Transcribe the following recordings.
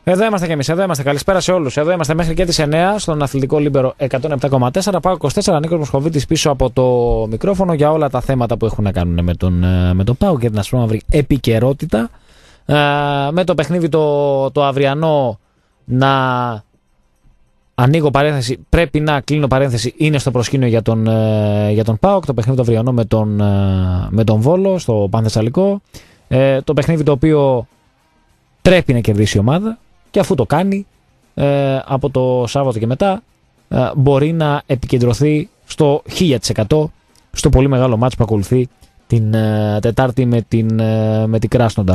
Εδώ είμαστε κι εμείς, εδώ είμαστε. Καλησπέρα σε όλους. Εδώ είμαστε μέχρι και τις 9 στον Αθλητικό Λίμπερο 107,4. Πάω 24. Νίκος Μοσχοβίτης πίσω από το μικρόφωνο για όλα τα θέματα που έχουν να κάνουν με τον ΠΑΟΚ και την ασπρόμαυρη επικαιρότητα. Με το παιχνίδι το αυριανό να ανοίγω παρένθεση, πρέπει να κλείνω παρένθεση, είναι στο προσκήνιο για τον ΠΑΟΚ. Το παιχνίδι το αυριανό με τον Βόλο στο Πανθεσσαλικό. Το παιχνίδι το οποίο πρέπει να κερδίσει η ομάδα και αφού το κάνει από το Σάββατο και μετά μπορεί να επικεντρωθεί στο 1000% στο πολύ μεγάλο μάτς που ακολουθεί την Τετάρτη με την Κράσνονταρ.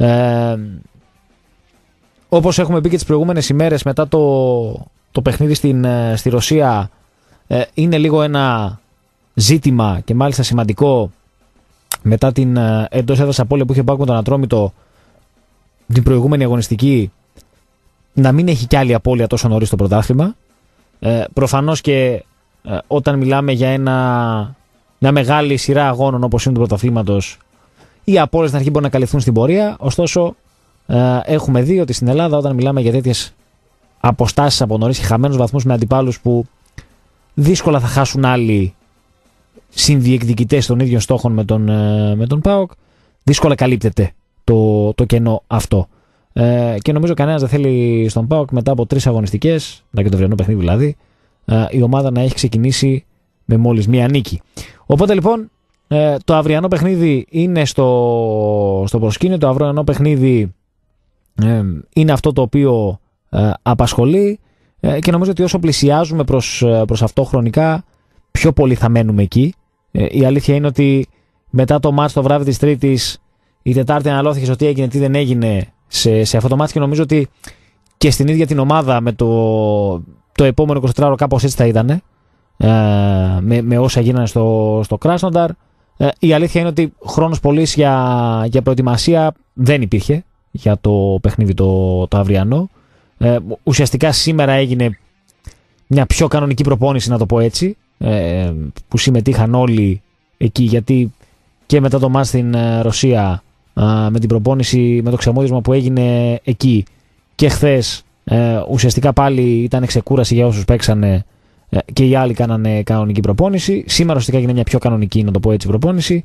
Όπως έχουμε πει και τις προηγούμενες ημέρες μετά το παιχνίδι στη Ρωσία, είναι λίγο ένα ζήτημα και μάλιστα σημαντικό μετά την εντός έδρας απώλεια που είχε πάρει με τον Ατρόμητο την προηγούμενη αγωνιστική, να μην έχει κι άλλη απώλεια τόσο νωρίς στο πρωτάθλημα. Προφανώς και όταν μιλάμε για μια μεγάλη σειρά αγώνων όπως είναι του πρωταθλήματος, οι απώλειες στην αρχή μπορούν να καλυφθούν στην πορεία. Ωστόσο, έχουμε δει ότι στην Ελλάδα, όταν μιλάμε για τέτοιες αποστάσεις από νωρίς και χαμένους βαθμούς με αντιπάλους που δύσκολα θα χάσουν άλλοι συνδιεκδικητές των ίδιων στόχων με τον ΠΑΟΚ, δύσκολα καλύπτεται το κενό αυτό. Και νομίζω κανένας δεν θέλει στον ΠΑΟΚ μετά από 3 αγωνιστικές, και το αυριανό παιχνίδι δηλαδή, η ομάδα να έχει ξεκινήσει με μόλις μία νίκη. Οπότε λοιπόν το αυριανό παιχνίδι είναι στο προσκήνιο. Το αυριανό παιχνίδι είναι αυτό το οποίο απασχολεί και νομίζω ότι όσο πλησιάζουμε προς αυτό χρονικά, πιο πολύ θα μένουμε εκεί. Η αλήθεια είναι ότι μετά το μάτς το βράδυ της Τρίτης, η Τετάρτη αναλώθηκε τι έγινε, τι δεν έγινε σε αυτό το μάτς και νομίζω ότι και στην ίδια την ομάδα με το επόμενο 24ωρο κάπως έτσι θα ήταν, με όσα γίνανε στο Κράσνονταρ. Η αλήθεια είναι ότι χρόνος πολύς για προετοιμασία δεν υπήρχε για το παιχνίδι το αυριανό. Ουσιαστικά σήμερα έγινε μια πιο κανονική προπόνηση, να το πω έτσι, που συμμετείχαν όλοι εκεί, γιατί και μετά το μάτς στην Ρωσία, με την προπόνηση, με το ξεμόδισμα που έγινε εκεί και χθες, ουσιαστικά πάλι ήταν ξεκούραση για όσους παίξανε και οι άλλοι κάνανε κανονική προπόνηση. Σήμερα ουσιαστικά έγινε μια πιο κανονική, να το πω έτσι, προπόνηση.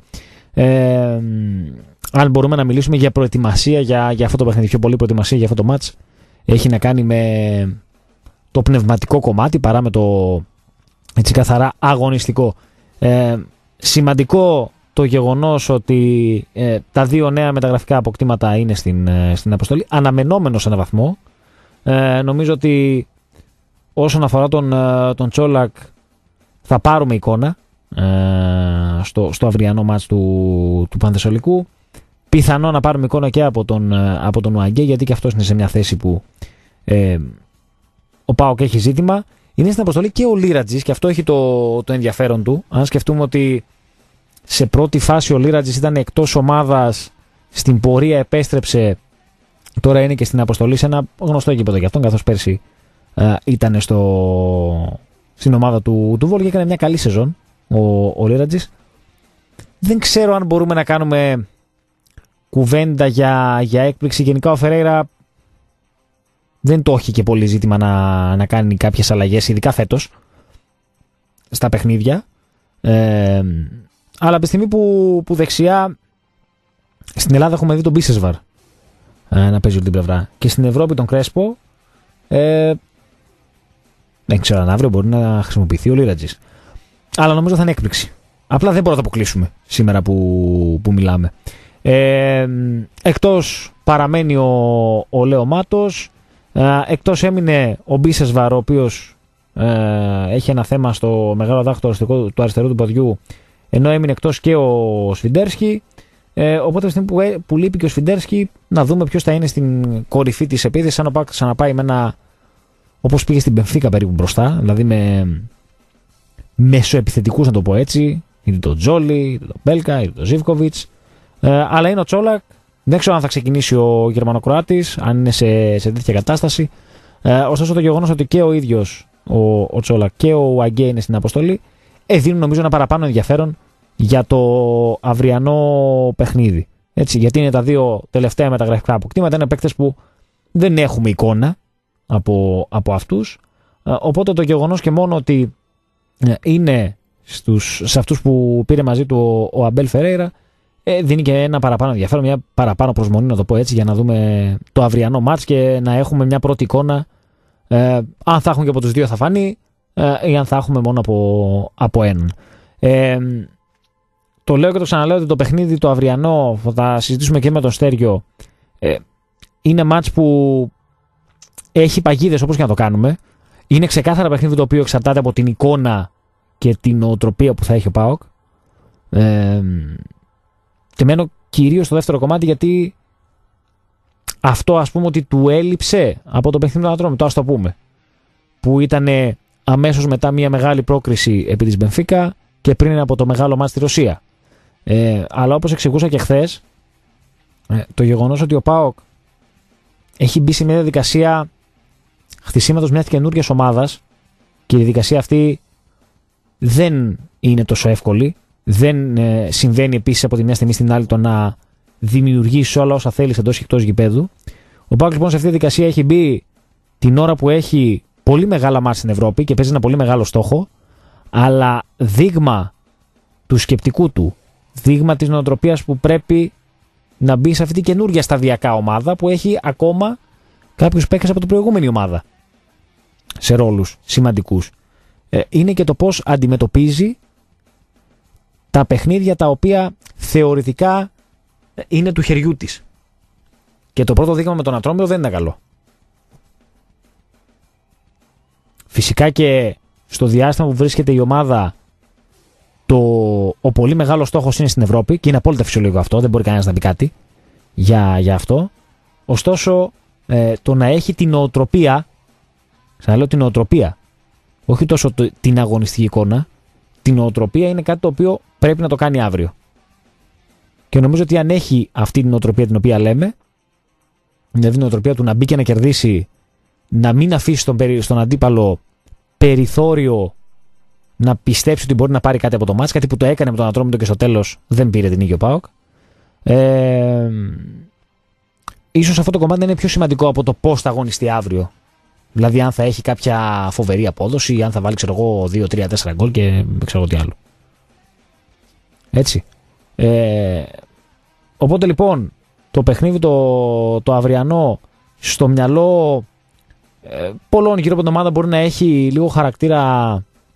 Αν μπορούμε να μιλήσουμε για προετοιμασία για αυτό το παιχνίδι, πιο πολύ προετοιμασία για αυτό το μάτς έχει να κάνει με το πνευματικό κομμάτι παρά με το έτσι καθαρά αγωνιστικό. Σημαντικό το γεγονός ότι τα 2 νέα μεταγραφικά αποκτήματα είναι στην αποστολή, αναμενόμενο σε έναν βαθμό. Νομίζω ότι όσον αφορά τον Τσόλακ θα πάρουμε εικόνα στο αυριανό μάτς του Πανθεσσαλικού. Πιθανό να πάρουμε εικόνα και από τον Ουαγκέ, γιατί και αυτός είναι σε μια θέση που ο ΠΑΟΚ έχει ζήτημα. Είναι στην αποστολή και ο Λίρατζης και αυτό έχει το ενδιαφέρον του. Αν σκεφτούμε ότι σε πρώτη φάση ο Λίρατζης ήταν εκτός ομάδας, στην πορεία επέστρεψε, τώρα είναι και στην αποστολή σε ένα γνωστό γήπεδο για αυτόν, καθώς πέρσι ήταν στην ομάδα του Βόλου και έκανε μια καλή σεζόν ο Λίρατζης. Δεν ξέρω αν μπορούμε να κάνουμε κουβέντα για έκπληξη. Γενικά ο Φερέιρα δεν το έχει και πολύ ζήτημα να κάνει κάποιες αλλαγές, ειδικά φέτος στα παιχνίδια, αλλά από τη στιγμή που δεξιά στην Ελλάδα έχουμε δει τον Μπίσεσβαρ να παίζει όλη την πλευρά και στην Ευρώπη τον Κρέσπο, δεν ξέρω αν αύριο μπορεί να χρησιμοποιηθεί ο Λίρατζης, αλλά νομίζω θα είναι έκπληξη. Απλά δεν μπορούμε να το αποκλείσουμε σήμερα που μιλάμε. Εκτός παραμένει ο Λέο Μάτος, εκτός έμεινε ο Μπίσεσβαρ, ο οποίος έχει ένα θέμα στο μεγάλο δάχτυλο του αριστερού του ποδιού, ενώ έμεινε εκτός και ο Σφιντέρσκι. Οπότε στη στιγμή που λείπει και ο Σφιντέρσκι, να δούμε ποιος θα είναι στην κορυφή της επίθεσης, σαν να ξαναπάει με ένα, όπως πήγε στην Μπενφίκα περίπου μπροστά, δηλαδή με μεσοεπιθετικούς, να το πω έτσι, είτε τον Τζόλι, είτε τον Μπέλκα, είτε τον Ζίβκοβιτς, αλλά είναι ο Τσόλακ. Δεν ξέρω αν θα ξεκινήσει ο Γερμανοκροάτης, αν είναι σε τέτοια κατάσταση. Ωστόσο το γεγονός ότι και ο ίδιος ο Τσόλακ και ο Ουαγκέ είναι στην αποστολή δίνουν νομίζω ένα παραπάνω ενδιαφέρον για το αυριανό παιχνίδι. Έτσι, γιατί είναι τα 2 τελευταία μεταγραφικά αποκτήματα, είναι παίκτες που δεν έχουμε εικόνα από αυτούς. Οπότε το γεγονός και μόνο ότι είναι σε αυτούς που πήρε μαζί του ο Αμπέλ Φερέιρα δίνει και ένα παραπάνω ενδιαφέρον, μια παραπάνω προσμονή, να το πω έτσι, για να δούμε το αυριανό μάτς και να έχουμε μια πρώτη εικόνα αν θα έχουμε και από τους δύο θα φανεί ή αν θα έχουμε μόνο από έναν. Το λέω και το ξαναλέω ότι το παιχνίδι το αυριανό, θα τα συζητήσουμε και με τον Στέργιο, είναι μάτς που έχει παγίδες όπως και να το κάνουμε. Είναι ξεκάθαρα παιχνίδι το οποίο εξαρτάται από την εικόνα και την νοοτροπία που θα έχει ο ΠΑΟΚ. Και μένω κυρίως στο δεύτερο κομμάτι, γιατί αυτό ας πούμε ότι του έλειψε από το παιχνίδι του Ατρόμητο, ας το πούμε, που ήταν αμέσως μετά μια μεγάλη πρόκριση επί της Μπενφίκα και πριν από το μεγάλο μάτς στη Ρωσία. Αλλά όπως εξηγούσα και χθες, το γεγονός ότι ο ΠΑΟΚ έχει μπει σε μια διαδικασία χτισήματος μιας καινούργιας ομάδας και η διαδικασία αυτή δεν είναι τόσο εύκολη. Δεν συμβαίνει επίσης από τη μια στιγμή στην άλλη το να δημιουργήσει όλα όσα θέλει εντός και εκτός γηπέδου. Ο ΠΑΟΚ λοιπόν σε αυτή τη διαδικασία έχει μπει την ώρα που έχει πολύ μεγάλα μάτς στην Ευρώπη και παίζει ένα πολύ μεγάλο στόχο, αλλά δείγμα του σκεπτικού του, δείγμα της νοοτροπίας που πρέπει να μπει σε αυτή τη καινούργια σταδιακά ομάδα που έχει ακόμα κάποιους παίκτες από την προηγούμενη ομάδα σε ρόλους σημαντικούς. Είναι και το πώς αντιμετωπίζει τα παιχνίδια τα οποία θεωρητικά είναι του χεριού της. Και το πρώτο δείγμα με τον Ατρόμητο δεν είναι καλό. Φυσικά και στο διάστημα που βρίσκεται η ομάδα ο πολύ μεγάλος στόχος είναι στην Ευρώπη και είναι απόλυτα φυσιολογικό αυτό, δεν μπορεί κανένας να πει κάτι για αυτό. Ωστόσο το να έχει την νοοτροπία, ξαναλέω την νοοτροπία, όχι τόσο την αγωνιστική εικόνα, την νοοτροπία είναι κάτι το οποίο πρέπει να το κάνει αύριο. Και νομίζω ότι αν έχει αυτή την νοοτροπία την οποία λέμε, δηλαδή την νοοτροπία του να μπει και να κερδίσει, να μην αφήσει στον αντίπαλο περιθώριο να πιστέψει ότι μπορεί να πάρει κάτι από το μάτς, κάτι που το έκανε με τον Ατρόμητο και στο τέλος δεν πήρε την νίκη ο ΠΑΟΚ. Ίσως αυτό το κομμάτι είναι πιο σημαντικό από το πώς θα αγωνιστεί αύριο. Δηλαδή αν θα έχει κάποια φοβερή απόδοση ή αν θα βάλει 2, 3, 4 γκολ και δεν ξέρω τι άλλο. Έτσι. Οπότε λοιπόν το παιχνίδι το αυριανό στο μυαλό πολλών γύρω από την ομάδα μπορεί να έχει λίγο χαρακτήρα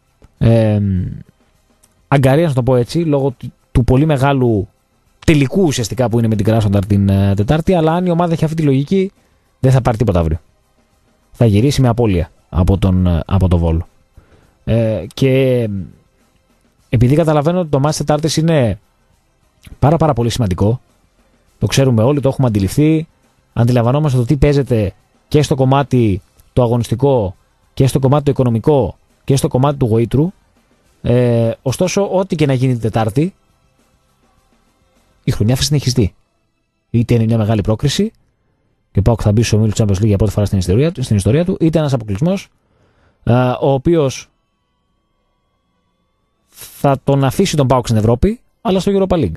αγκαρίας, να το πω έτσι, λόγω του πολύ μεγάλου τελικού ουσιαστικά που είναι με την Κράσνονταρ την Τετάρτη, αλλά αν η ομάδα έχει αυτή τη λογική δεν θα πάρει τίποτα αύριο. Θα γυρίσει με απώλεια από τον Βόλο. Και επειδή καταλαβαίνω ότι το μάτς Τετάρτης είναι πάρα πολύ σημαντικό, το ξέρουμε όλοι, το έχουμε αντιληφθεί, αντιλαμβανόμαστε το τι παίζεται και στο κομμάτι το αγωνιστικό και στο κομμάτι το οικονομικό και στο κομμάτι του γοήτρου. Ωστόσο, ό,τι και να γίνει την Τετάρτη, η χρονιά θα συνεχιστεί. Είτε είναι μια μεγάλη πρόκριση και πάω και θα μπει στο ομίλου Champions League για πρώτη φορά στην ιστορία του, είτε ένας αποκλεισμός ο οποίος θα τον αφήσει τον ΠΑΟΚ στην Ευρώπη, αλλά στο Europa League.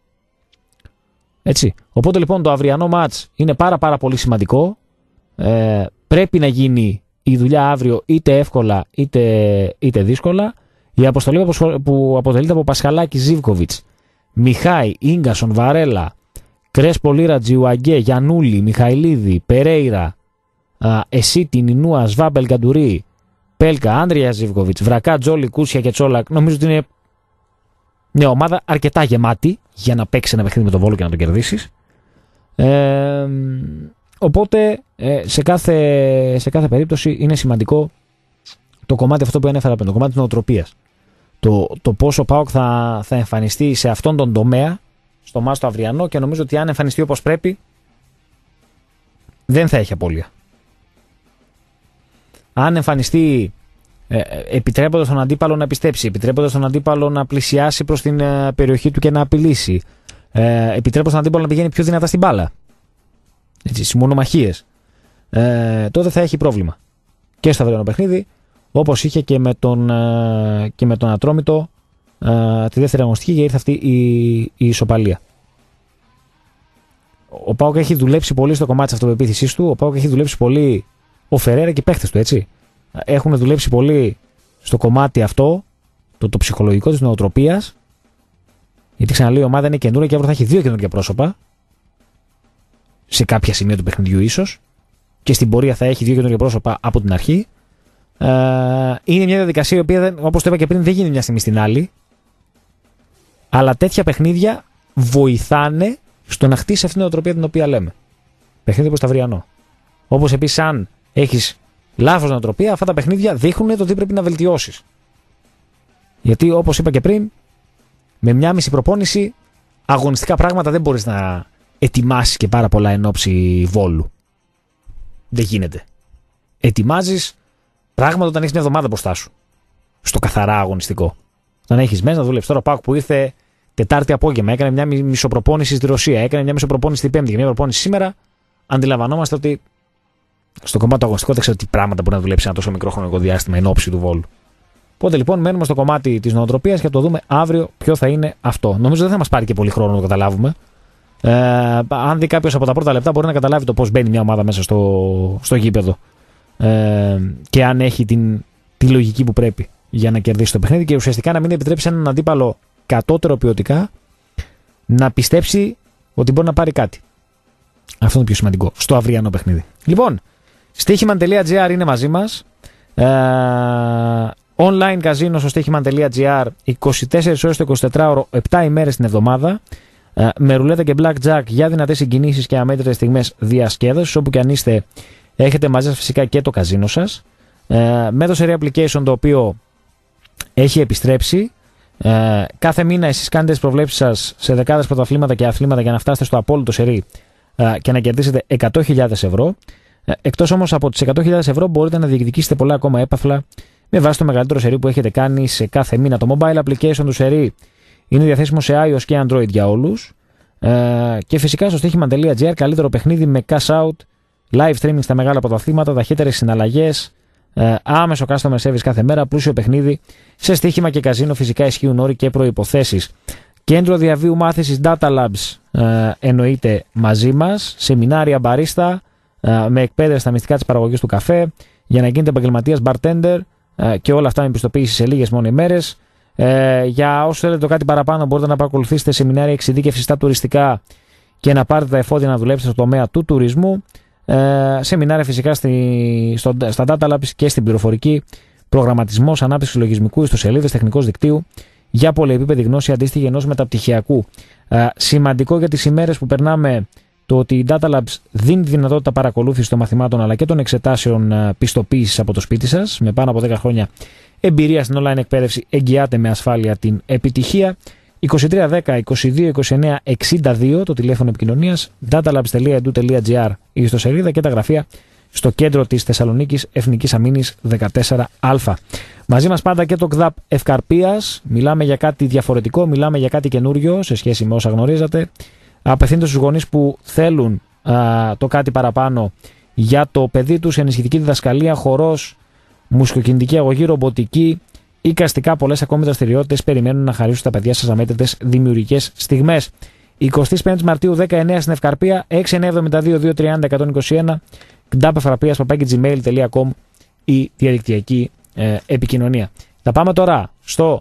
Έτσι. Οπότε λοιπόν το αυριανό μάτς είναι πάρα πολύ σημαντικό. Πρέπει να γίνει η δουλειά αύριο είτε εύκολα είτε δύσκολα. Η αποστολή που αποτελείται από Πασχαλάκη, Ζίβκοβιτς, Μιχάη, Ίγκασον, Βαρέλα, Κρέσπο, Λίρα, Τζιουαγκέ, Γιαννούλη, Μιχαηλίδη, Περέιρα, Εσίτη, Νινούα, Σβάμπελ, Γκαντουρί, Πέλκα, Άντρια Ζίβκοβιτς, Βρακά, Τζόλι, Κούσια και Τσόλακ. Νομίζω ότι είναι μια ομάδα αρκετά γεμάτη για να παίξει ένα παιχνίδι με τον Βόλο και να τον κερδίσεις. Οπότε σε κάθε περίπτωση είναι σημαντικό το κομμάτι αυτό που ανέφερα πριν, το κομμάτι της νοοτροπίας. Το πόσο ΠΑΟΚ θα εμφανιστεί σε αυτόν τον τομέα στο μάτς το αυριανό, και νομίζω ότι αν εμφανιστεί όπως πρέπει δεν θα έχει απώλεια. Αν εμφανιστεί επιτρέποντας τον αντίπαλο να πιστέψει, επιτρέποντας τον αντίπαλο να πλησιάσει προς την περιοχή του και να απειλήσει, επιτρέποντας τον αντίπαλο να πηγαίνει πιο δυνατά στην μπάλα, έτσι, στις μονομαχίες, τότε θα έχει πρόβλημα και στο αυριανό παιχνίδι, όπως είχε και με τον Ατρόμητο τη δεύτερη αγωνιστική, και ήρθε αυτή η ισοπαλία. Ο ΠΑΟΚ έχει δουλέψει πολύ στο κομμάτι της αυτοπεποίθησής του. Ο ΠΑΟΚ έχει δουλέψει πολύ. Ο Φερέρα και οι παίχτες του, έτσι. Έχουν δουλέψει πολύ στο κομμάτι αυτό, το ψυχολογικό της νοοτροπίας. Γιατί ξαναλέω, η ομάδα είναι καινούρια και αύριο θα έχει 2 καινούργια πρόσωπα. Σε κάποια σημεία του παιχνιδιού, ίσως. Και στην πορεία θα έχει 2 καινούργια πρόσωπα από την αρχή. Είναι μια διαδικασία η οποία, όπως το είπα και πριν, δεν γίνει μια στιγμή στην άλλη. Αλλά τέτοια παιχνίδια βοηθάνε στο να χτίσει αυτήν την νοοτροπία την οποία λέμε. Παιχνίδι προς Ταυριανό. Όπως επίσης, αν έχεις λάθος νοοτροπία, αυτά τα παιχνίδια δείχνουν το τι πρέπει να βελτιώσεις. Γιατί, όπως είπα και πριν, με μια μισή προπόνηση, αγωνιστικά πράγματα δεν μπορείς να ετοιμάσεις και πάρα πολλά εν ώψη Βόλου. Δεν γίνεται. Ετοιμάζεις πράγματα όταν έχεις μια εβδομάδα μπροστά σου. Στο καθαρά αγωνιστικό. Όταν έχεις μέσα να δουλέψεις. Τώρα ο ΠΑΟΚ που ήρθε Τετάρτη απόγευμα, έκανε μια μισοπροπόνηση στη Ρωσία, έκανε μια μισοπροπόνηση την Πέμπτη και μια προπόνηση σήμερα, αντιλαμβανόμαστε ότι στο κομμάτι του αγωνιστικού δεν ξέρω τι πράγματα μπορεί να δουλέψει ένα τόσο μικρό χρονικό διάστημα εν ώψη του Βόλου. Οπότε λοιπόν μένουμε στο κομμάτι της νοοτροπίας και θα το δούμε αύριο ποιο θα είναι αυτό. Νομίζω δεν θα μας πάρει και πολύ χρόνο να το καταλάβουμε. Αν δει κάποιος από τα πρώτα λεπτά μπορεί να καταλάβει το πώς μπαίνει μια ομάδα μέσα στο γήπεδο. Και αν έχει τη λογική που πρέπει για να κερδίσει το παιχνίδι και ουσιαστικά να μην επιτρέψει έναν αντίπαλο κατώτερο ποιοτικά να πιστέψει ότι μπορεί να πάρει κάτι. Αυτό είναι το πιο σημαντικό στο αυριανό παιχνίδι. Λοιπόν, στοίχημαν.gr είναι μαζί μας. Online καζίνο στο στοίχημαν.gr 24 ώρες το 24ωρο, 7 ημέρες την εβδομάδα. Με ρουλέτα και blackjack για δυνατές συγκινήσεις και αμέτρητες στιγμές διασκέδασης. Όπου και αν είστε, έχετε μαζί σας φυσικά και το καζίνο σας. Με το Serie Application, το οποίο έχει επιστρέψει. Κάθε μήνα εσείς κάνετε τις προβλέψεις σας σε δεκάδες πρωταθλήματα και αθλήματα για να φτάσετε στο απόλυτο σερί και να κερδίσετε 100.000 ευρώ. Εκτός όμως από τις 100.000 ευρώ μπορείτε να διεκδικήσετε πολλά ακόμα έπαθλα με βάση το μεγαλύτερο σερί που έχετε κάνει σε κάθε μήνα. Το mobile application του σερί είναι διαθέσιμο σε iOS και Android για όλους. Και φυσικά στο στοίχημαν.gr καλύτερο παιχνίδι με cash out, live streaming στα μεγάλα πρωταθλήματα, ταχύτερες συναλλαγές, άμεσο customer service κάθε μέρα, πλούσιο παιχνίδι. Σε στοίχημα και καζίνο φυσικά ισχύουν όροι και προϋποθέσεις. Κέντρο διαβίου μάθησης Data Labs εννοείται μαζί μας. Σεμινάρια μπαρίστα με εκπαίδευση στα μυστικά της παραγωγής του καφέ για να γίνετε επαγγελματίας bartender και όλα αυτά με πιστοποίηση σε λίγες μόνο ημέρες. Για όσους θέλετε το κάτι παραπάνω μπορείτε να παρακολουθήσετε σεμινάρια εξειδίκευσης στα τουριστικά και να πάρετε τα εφόδια να δουλέψετε στο τομέα του τουρισμού. Σεμινάρια φυσικά στα Data Labs και στην πληροφορική, προγραμματισμός, ανάπτυξη λογισμικού, ιστοσελίδες, τεχνικός δικτύου για πολυεπίπεδη γνώση αντίστοιχη ενός μεταπτυχιακού. Σημαντικό για τις ημέρες που περνάμε το ότι η Data Labs δίνει τη δυνατότητα παρακολούθησης των μαθημάτων αλλά και των εξετάσεων πιστοποίησης από το σπίτι σας. Με πάνω από 10 χρόνια εμπειρία στην online εκπαίδευση εγγυάται με ασφάλεια την επιτυχία. 2310 22 29 62 το τηλέφωνο επικοινωνίας, datalabs.edu.gr η ιστοσελίδα και τα γραφεία στο κέντρο της Θεσσαλονίκης Εθνικής Αμήνης 14α. Μαζί μας πάντα και το ΚΔΑΠ Ευκαρπίας. Μιλάμε για κάτι διαφορετικό, μιλάμε για κάτι καινούριο σε σχέση με όσα γνωρίζατε. Απευθύνεται στους γονείς που θέλουν το κάτι παραπάνω για το παιδί τους, ενισχυτική διδασκαλία, χορός, μουσικοκινητική αγωγή, ρομποτική, εικαστικά, πολλές ακόμη δραστηριότητες περιμένουν να χαρίσουν στα παιδιά σας αμέτρητες δημιουργικές στιγμές. 25 Μαρτίου 19 στην Ευκαρπία, 6972-230-121, kdapefkarpias@gmail.com η διαδικτυακή επικοινωνία. Θα πάμε τώρα στο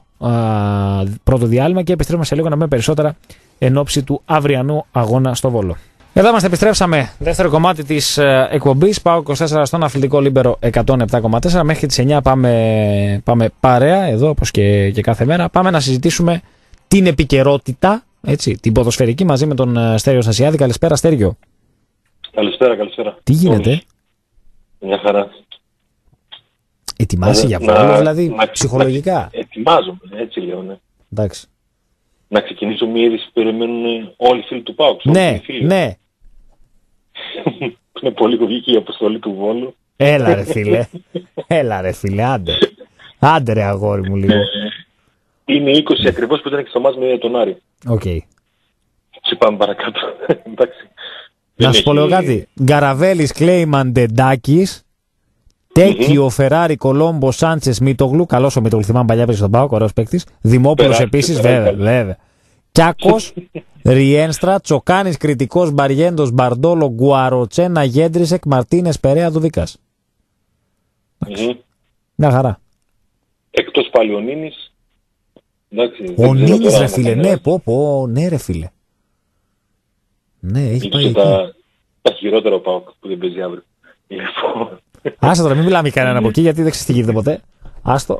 πρώτο διάλειμμα και επιστρέφουμε σε λίγο να πούμε περισσότερα εν ώψη του αυριανού αγώνα στο Βόλο. Εδώ είμαστε, επιστρέψαμε. Δεύτερο κομμάτι της εκπομπής. Πάω 24 στον αθλητικό Λίμπερο 107,4. Μέχρι τις 9 πάμε παρέα, εδώ όπως και κάθε μέρα. Πάμε να συζητήσουμε την επικαιρότητα, έτσι, την ποδοσφαιρική, μαζί με τον Στέριο Στασιάδη. Καλησπέρα, Στέριο. Καλησπέρα. Τι γίνεται? Μια χαρά. Ετοιμάσαι για Βόλο, δηλαδή, ψυχολογικά? Ετοιμάζομαι, έτσι λέω, ναι. Εντάξει. Να ξεκινήσω μια είδηση που περιμένουν όλοι οι φίλοι του ΠΑΟΚ. Ναι. Είναι πολύ κοβική η αποστολή του Βόλου. Έλα ρε φίλε, άντε ρε αγόρι μου λίγο. Είναι 20 ακριβώς που ήταν και στο μάτς με τον Άρη. Οκ. Και πάμε παρακάτω. Εντάξει. Να σου πω λίγο κάτι. Γκαραβέλης, Κλέιμαν, Ντεντάκης, Τέκιο, Φεράρι, Κολόμπο, Σάντσες, Μητογλου. Καλός ο Μητογλου, θυμάμαι παλιά παίζει στον ΠΑΟΚ, ωραίος παίκτης. Δημόπουλος επίσης, βέβαια. Κιάκος, Ριένστρα, Τσοκάνης, Κρητικός, Μπαριέντος, Μπαρντόλο, Γκουαροτσένα, Γέντρισεκ, Μαρτίνες, Περέα, Δουδίκας. Μια χαρά. Εκτός πάλι ο Νίνης. Ο Νίνης, ρε φίλε, ναι, ναι, ρε φίλε. Ναι, έχει πάει εκεί. Τα χειρότερα ο ΠΑΟΚ που δεν παίζει αύριο. Άστο τώρα, μην μιλάμε κανέναν από εκεί, γιατί δεν ξέρεις τι γίνεται ποτέ. Άστο.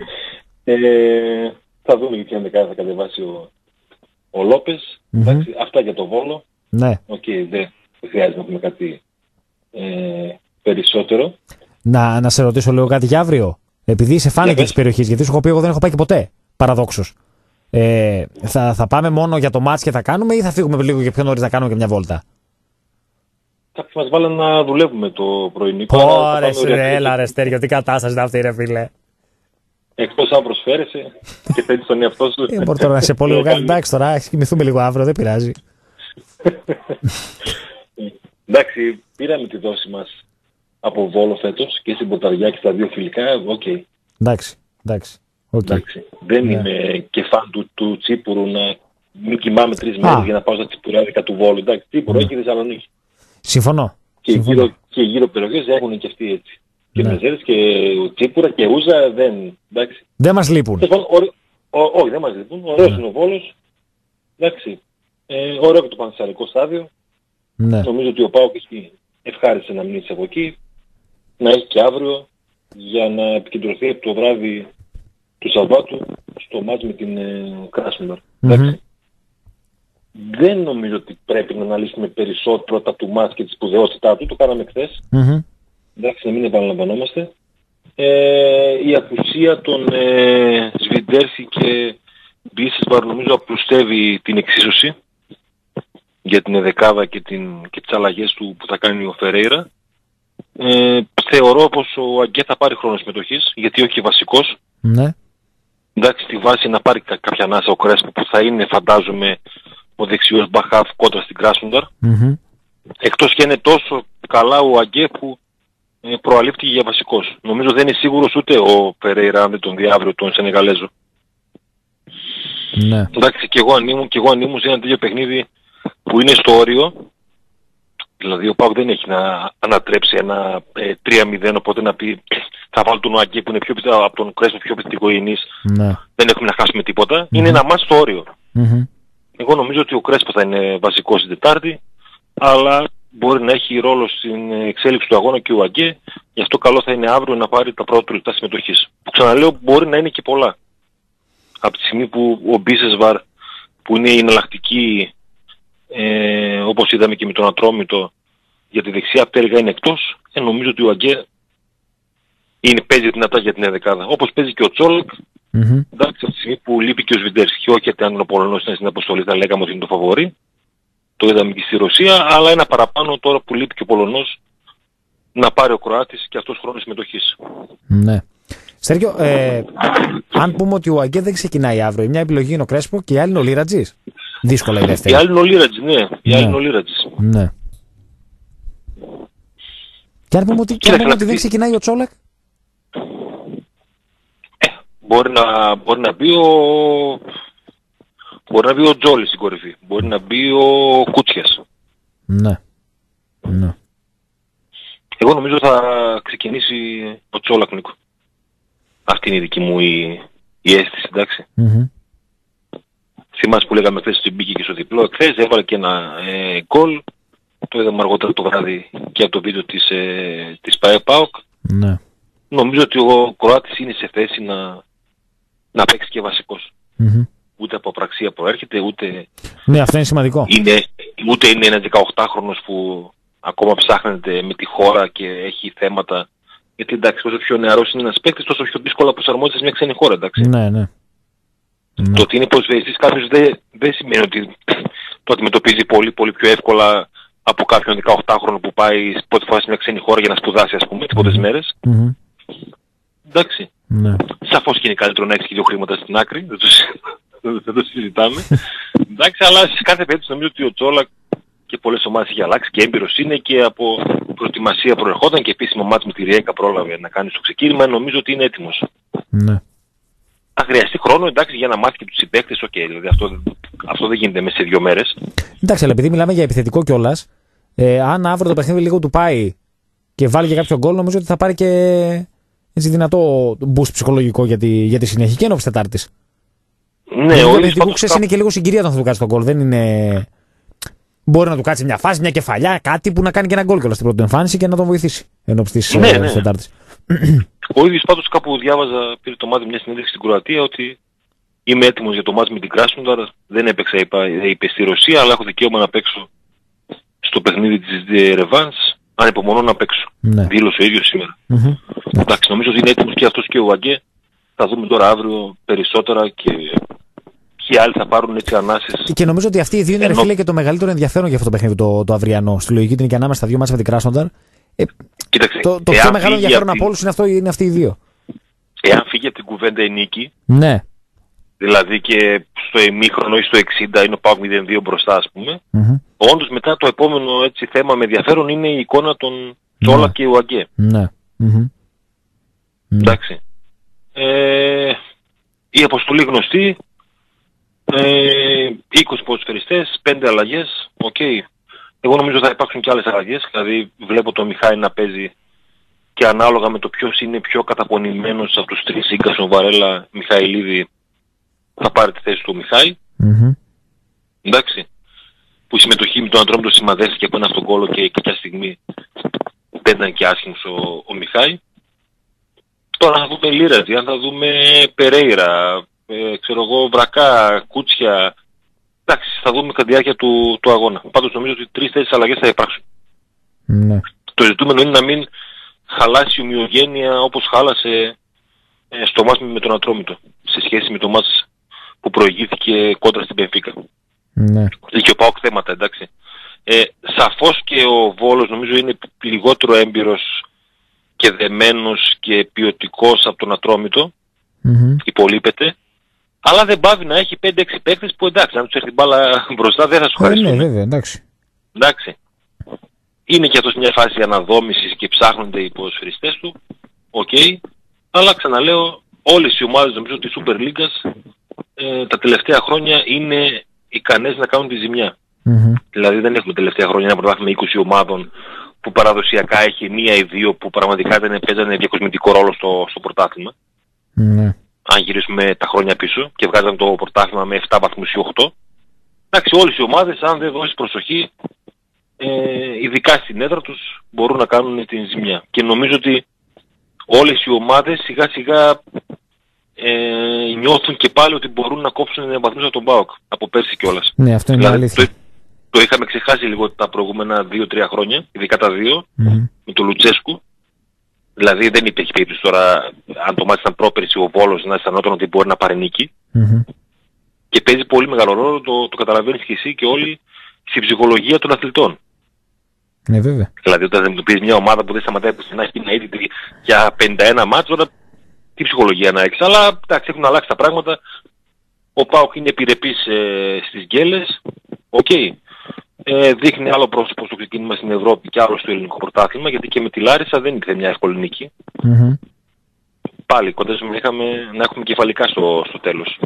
Θα δούμε γιατί αν θα κατεβάσει ο Λόπες. Αυτά για το Βόλο. Ναι. Δεν χρειάζεται να πούμε κάτι περισσότερο. Να σε ρωτήσω λίγο κάτι για αύριο. Επειδή είσαι φάνηκε της περιοχής, γιατί σου έχω πει εγώ δεν έχω πάει και ποτέ. Παραδόξως. Θα πάμε μόνο για το μάτς και θα κάνουμε, ή θα φύγουμε λίγο και πιο νωρίς να κάνουμε και μια βόλτα? Κάποιοι μας βάλαν να δουλεύουμε το πρωινή. Ωρε έλα ρε Στέργιο, τι κατάσταση είναι αυτή ρε φίλε. Εκτός αν προσφέρεσαι και θέλεις τον εαυτό σου. Μπορεί τώρα να σε πω λίγο κάτι, εντάξει τώρα, κοιμηθούμε λίγο αύριο, δεν πειράζει. Εντάξει, πήραμε τη δόση μας από Βόλο φέτος και στην Πορταριά και στα δύο φιλικά, Εντάξει. Δεν είμαι και φαν του Τσίπουρου να μην κοιμάμαι 3 μέρες για να πάω στα τσιπουράδικα του Βόλου. Εντάξει, Τσίπουρο έχει Θεσσαλονίκη. Συμφωνώ. Και γύρω περιοχές έχουν και αυτοί έτσι. Και Μεζέρες και Τσίπουρα και Ούζα δεν μας λείπουν. Όχι, δεν μας λείπουν. Ωραίος είναι ο Βόλος. Εντάξει. Ωραίο και το Πανθεσσαλικό στάδιο. Νομίζω ότι ο ΠΑΟΚ έχει ευχάριστη να μείνει από εκεί. Να έχει και αύριο για να επικεντρωθεί από το βράδυ του Σαββάτου στο μάτς με την Κράσνονταρ. Δεν νομίζω ότι πρέπει να αναλύσουμε περισσότερο τα του μάτς και τη σπουδαιότητά του. Το κάναμε χθες. Εντάξει, να μην επαναλαμβανόμαστε. Η απουσία των Σβιντέρση και Μπίσεσβαρ νομίζω απλουστεύει την εξίσωση για την εδεκάδα και τις αλλαγές του που θα κάνει ο Φερέιρα. Θεωρώ πως ο Αγκέ θα πάρει χρόνο συμμετοχής, γιατί όχι βασικός. Ναι. Εντάξει, στη βάση να πάρει κάποια ανάσα ο Κρέσπο που θα είναι, φαντάζομαι, ο δεξιός μπαχάφ κόντρα στην Κράσνονταρ. Εκτός και είναι τόσο καλά ο Αγκέ που προαλήφθηκε για βασικός. Νομίζω δεν είναι σίγουρος ούτε ο Φερέιρα αν δεν τον δει αύριο τον Σενεγαλέζο. Ναι. Εντάξει, και εγώ αν ήμουν σε ένα τέτοιο παιχνίδι που είναι στο όριο, δηλαδή ο ΠΑΟΚ δεν έχει να ανατρέψει ένα 3-0, οπότε να πει θα βάλω τον Αγκέ που είναι από τον Κρέσπο πιο πιθηκοϊνής, δεν έχουμε να χάσουμε τίποτα. Είναι ένα μάτς στο όριο. Εγώ νομίζω ότι ο Κρέσπο θα είναι βασικός στην Τετάρτη, αλλά μπορεί να έχει ρόλο στην εξέλιξη του αγώνα και ο Αγκέ, γι' αυτό καλό θα είναι αύριο να πάρει τα πρώτα λεπτά συμμετοχής. Που ξαναλέω μπορεί να είναι και πολλά. Από τη στιγμή που ο Μπίσεσβαρ που είναι η εναλλακτική, όπως είδαμε και με τον Ατρόμητο, για τη δεξιά πτέρυγα είναι εκτός, νομίζω ότι ο Αγκέ παίζει δυνατά για την εδεκάδα. Όπως παίζει και ο Τσόλακ, εντάξει, από τη στιγμή που λείπει και ο Σβιντέρσκι, όχι γιατί αν ο Πολωνός είναι στην αποστολή θα λέγαμε ότι είναι το φαβορί. Το είδαμε και στη Ρωσία, αλλά ένα παραπάνω τώρα που λείπει και ο Πολωνός να πάρει ο Κροάτης και αυτός χρόνο συμμετοχής. Ναι. Σέργιο, αν πούμε ότι ο Αγκέ δεν ξεκινάει αύριο, μια επιλογή είναι ο Κρέσπο και η άλλη είναι ο Λίρατζης. Δύσκολα η δεύτερη. Η άλλη είναι ο Λίρατζης, ναι. Η άλλη είναι ο Λίρατζης. Ναι. Και αν πούμε ότι δεν ξεκινάει ο Τσόλακ. Μπορεί να μπει ο Τζόλης στην κορυφή. Μπορεί να μπει ο Κούτσιας. Ναι. Εγώ νομίζω θα ξεκινήσει ο Τσόλακ, Νίκο. Αυτή είναι η δική μου η αίσθηση, εντάξει. Θυμάσαι που λέγαμε χθες ότι μπήκε και στο διπλό. Χθες έβαλε και ένα γκολ. Το είδαμε αργότερα το βράδυ και από το βίντεο της ΠΑΕ-ΠΑΟΚ. Ναι. Νομίζω ότι ο Κροάτης είναι σε θέση να παίξει και βασικός. Ούτε από πραξία προέρχεται, ούτε... Ναι, αυτό είναι σημαντικό. Ούτε είναι ένας 18χρονος που ακόμα ψάχνεται με τη χώρα και έχει θέματα. Γιατί εντάξει, όσο πιο νεαρός είναι ένας παίκτης, τόσο πιο δύσκολα προσαρμόζεται σε μια ξένη χώρα, εντάξει. Ναι. Το ότι είναι ποδοσφαιριστής κάποιος δεν σημαίνει ότι το αντιμετωπίζει πολύ πιο εύκολα από κάποιον 18χρονο που πάει πρώτη φορά σε μια ξένη χώρα για να σπουδάσει, ας πούμε, τις πρώτες μέρες. Εντάξει. Ναι. Σαφώς και είναι καλύτερο να έχεις και δύο χρήματα στην άκρη, δεν το συζητάμε. Εντάξει, αλλά σε κάθε περίπτωση νομίζω ότι ο Τσόλακ και πολλές ομάδες έχει αλλάξει και έμπειρος είναι και από προετοιμασία προερχόταν και επίσημο μάτς με τη Ριέκα πρόλαβε να κάνει στο ξεκίνημα, νομίζω ότι είναι έτοιμος. Ναι. Θα χρειαστεί χρόνο, εντάξει, για να μάθει και τους συμπαίκτες, δηλαδή αυτό Αυτό δεν γίνεται μέσα σε 2 μέρες. Εντάξει, αλλά επειδή μιλάμε για επιθετικό κιόλας, αν αύριο το παιχνίδι λίγο του πάει και βάλει και κάποιο γκολ, νομίζω ότι θα πάρει και έτσι δυνατό boost ψυχολογικό για τη συνέχεια και ενώπιση Τετάρτης. Ναι, ο επιθετικό ξέρεις είναι και λίγο συγκυρία όταν θα του κάτσει τον γκολ. Δεν είναι. Μπορεί να του κάτσει μια φάση, μια κεφαλιά, κάτι που να κάνει και ένα γκολ κιόλας στην πρώτη εμφάνιση και να τον βοηθήσει ενώπιση της Τετάρτης. Ο ίδιος πάντως κάπου διάβαζα, πήρε το μάτι μια συνέντευξη στην Κροατία ότι είμαι έτοιμος για το μάτς με την Κράσνονταρ. Δεν έπαιξα, είπε, στη Ρωσία, αλλά έχω δικαίωμα να παίξω στο παιχνίδι της Ρεβάνς. Ανυπομονώ να παίξω. Ναι. Δήλωσε ο ίδιος σήμερα. Εντάξει, νομίζω ότι είναι έτοιμος και αυτός και ο Αγκέ. Θα δούμε τώρα αύριο περισσότερα και άλλοι θα πάρουν έτσι ανάσες. Και νομίζω ότι αυτοί οι δύο είναι φίλε και το μεγαλύτερο ενδιαφέρον για αυτό το παιχνίδι το αυριανό. Στη λογική είναι και ανάμεσα στα δύο μάτσα με την Κράσνονταρ. Κοίταξε, το πιο μεγάλο ενδιαφέρον από όλους είναι αυτοί οι δύο. Εάν φύγει από την κουβέντα η νίκη, ναι. Δηλαδή και στο ημίχρονο ή στο 60 είναι ο ΠΑΟΚ 0-2 μπροστά, ας πούμε. Όντως μετά το επόμενο έτσι, θέμα με ενδιαφέρον είναι η εικόνα των Τσόλα και ο Αγκέ. Ναι. Εντάξει. Η αποστολή γνωστή. 20 ποδοσφαιριστές, 5 αλλαγές. Okay. Εγώ νομίζω θα υπάρξουν και άλλες αλλαγές. Δηλαδή βλέπω τον Μιχάη να παίζει και ανάλογα με το ποιος είναι πιο καταπονημένος από τους τρεις, Ίγκασον, Βαρέλα, Μιχαηλίδη, θα πάρει τη θέση του Μιχάη. Εντάξει. Που η συμμετοχή με τον Ατρόμητο σημαδεύτηκε από ένα στον κόλο και κάποια στιγμή δεν ήταν και άσχημος ο Μιχάη. Τώρα θα δούμε Λίρατζη, αν θα δούμε Περέιρα, ξέρω εγώ, Βρακά, Κούτσια. Εντάξει, θα δούμε κατά τη διάρκεια του αγώνα. Πάντως νομίζω ότι 3-4 αλλαγές θα υπάρξουν. Ναι. Το ζητούμενο είναι να μην χαλάσει η ομοιογένεια όπως χάλασε στο μάτς με τον Ατρόμητο σε σχέση με το μάτς που προηγήθηκε κόντρα στην Μπενφίκα. Ναι. Είχε ο ΠΑΟΚ θέματα, εντάξει. Σαφώς και ο Βόλος νομίζω είναι λιγότερο έμπειρος και δεμένος και ποιοτικός από τον Ατρόμητο. Υπολείπεται. Αλλά δεν πάβει να έχει 5-6 παίκτες που εντάξει, αν τους έρθει μπάλα μπροστά δεν θα σου χαρίσουν. Ναι, βέβαια, εντάξει. Είναι και αυτός μια φάση αναδόμησης και ψάχνονται οι ποδοσφαιριστές του. Αλλά ξαναλέω, όλες οι ομάδες νομίζω της Super League τα τελευταία χρόνια είναι ικανές να κάνουν τη ζημιά. Δηλαδή δεν έχουμε τελευταία χρόνια ένα πρωτάθλημα 20 ομάδων που παραδοσιακά έχει μία ή δύο που πραγματικά δεν παίζανε διακοσμητικό ρόλο στο πρωτάθλημα. Αν γυρίσουμε τα χρόνια πίσω και βγάζαμε το πρωτάθλημα με 7 βαθμούς ή 8. Εντάξει, όλες οι ομάδες αν δεν δώσεις προσοχή, ειδικά στην έδρα τους, μπορούν να κάνουν την ζημιά. Και νομίζω ότι όλες οι ομάδες σιγά σιγά νιώθουν και πάλι ότι μπορούν να κόψουν βαθμούς από τον ΠΑΟΚ, από πέρσι κιόλας. Ναι, αυτό είναι δηλαδή, αλήθεια. Το είχαμε ξεχάσει λίγο τα προηγούμενα 2-3 χρόνια, ειδικά τα δύο, με τον Λουτσέσκου. Δηλαδή δεν υπήρχε περίπτωση τώρα, αν το μάτι ήταν πρόπερση ο Βόλος, να αισθανόταν ότι μπορεί να πάρει νίκη. Και παίζει πολύ μεγάλο ρόλο, το καταλαβαίνεις και εσύ και όλοι, στην ψυχολογία των αθλητών. Ναι, βέβαια. Δηλαδή όταν αντιμετωπίζεις μια ομάδα που δεν σταματάει να έχει την αίτητη για 51 μάτς, τώρα τι ψυχολογία να έχεις. Αλλά εντάξει, έχουν αλλάξει τα πράγματα. Ο ΠΑΟΚ είναι επιρρεπής στις γκέλες. Δείχνει άλλο πρόσωπο στο ξεκίνημα στην Ευρώπη και άλλο στο ελληνικό πρωτάθλημα, γιατί και με τη Λάρισα δεν ήρθε μια εύκολη νίκη. Πάλι κοντεύσαμε να έχουμε κεφαλικά στο τέλος.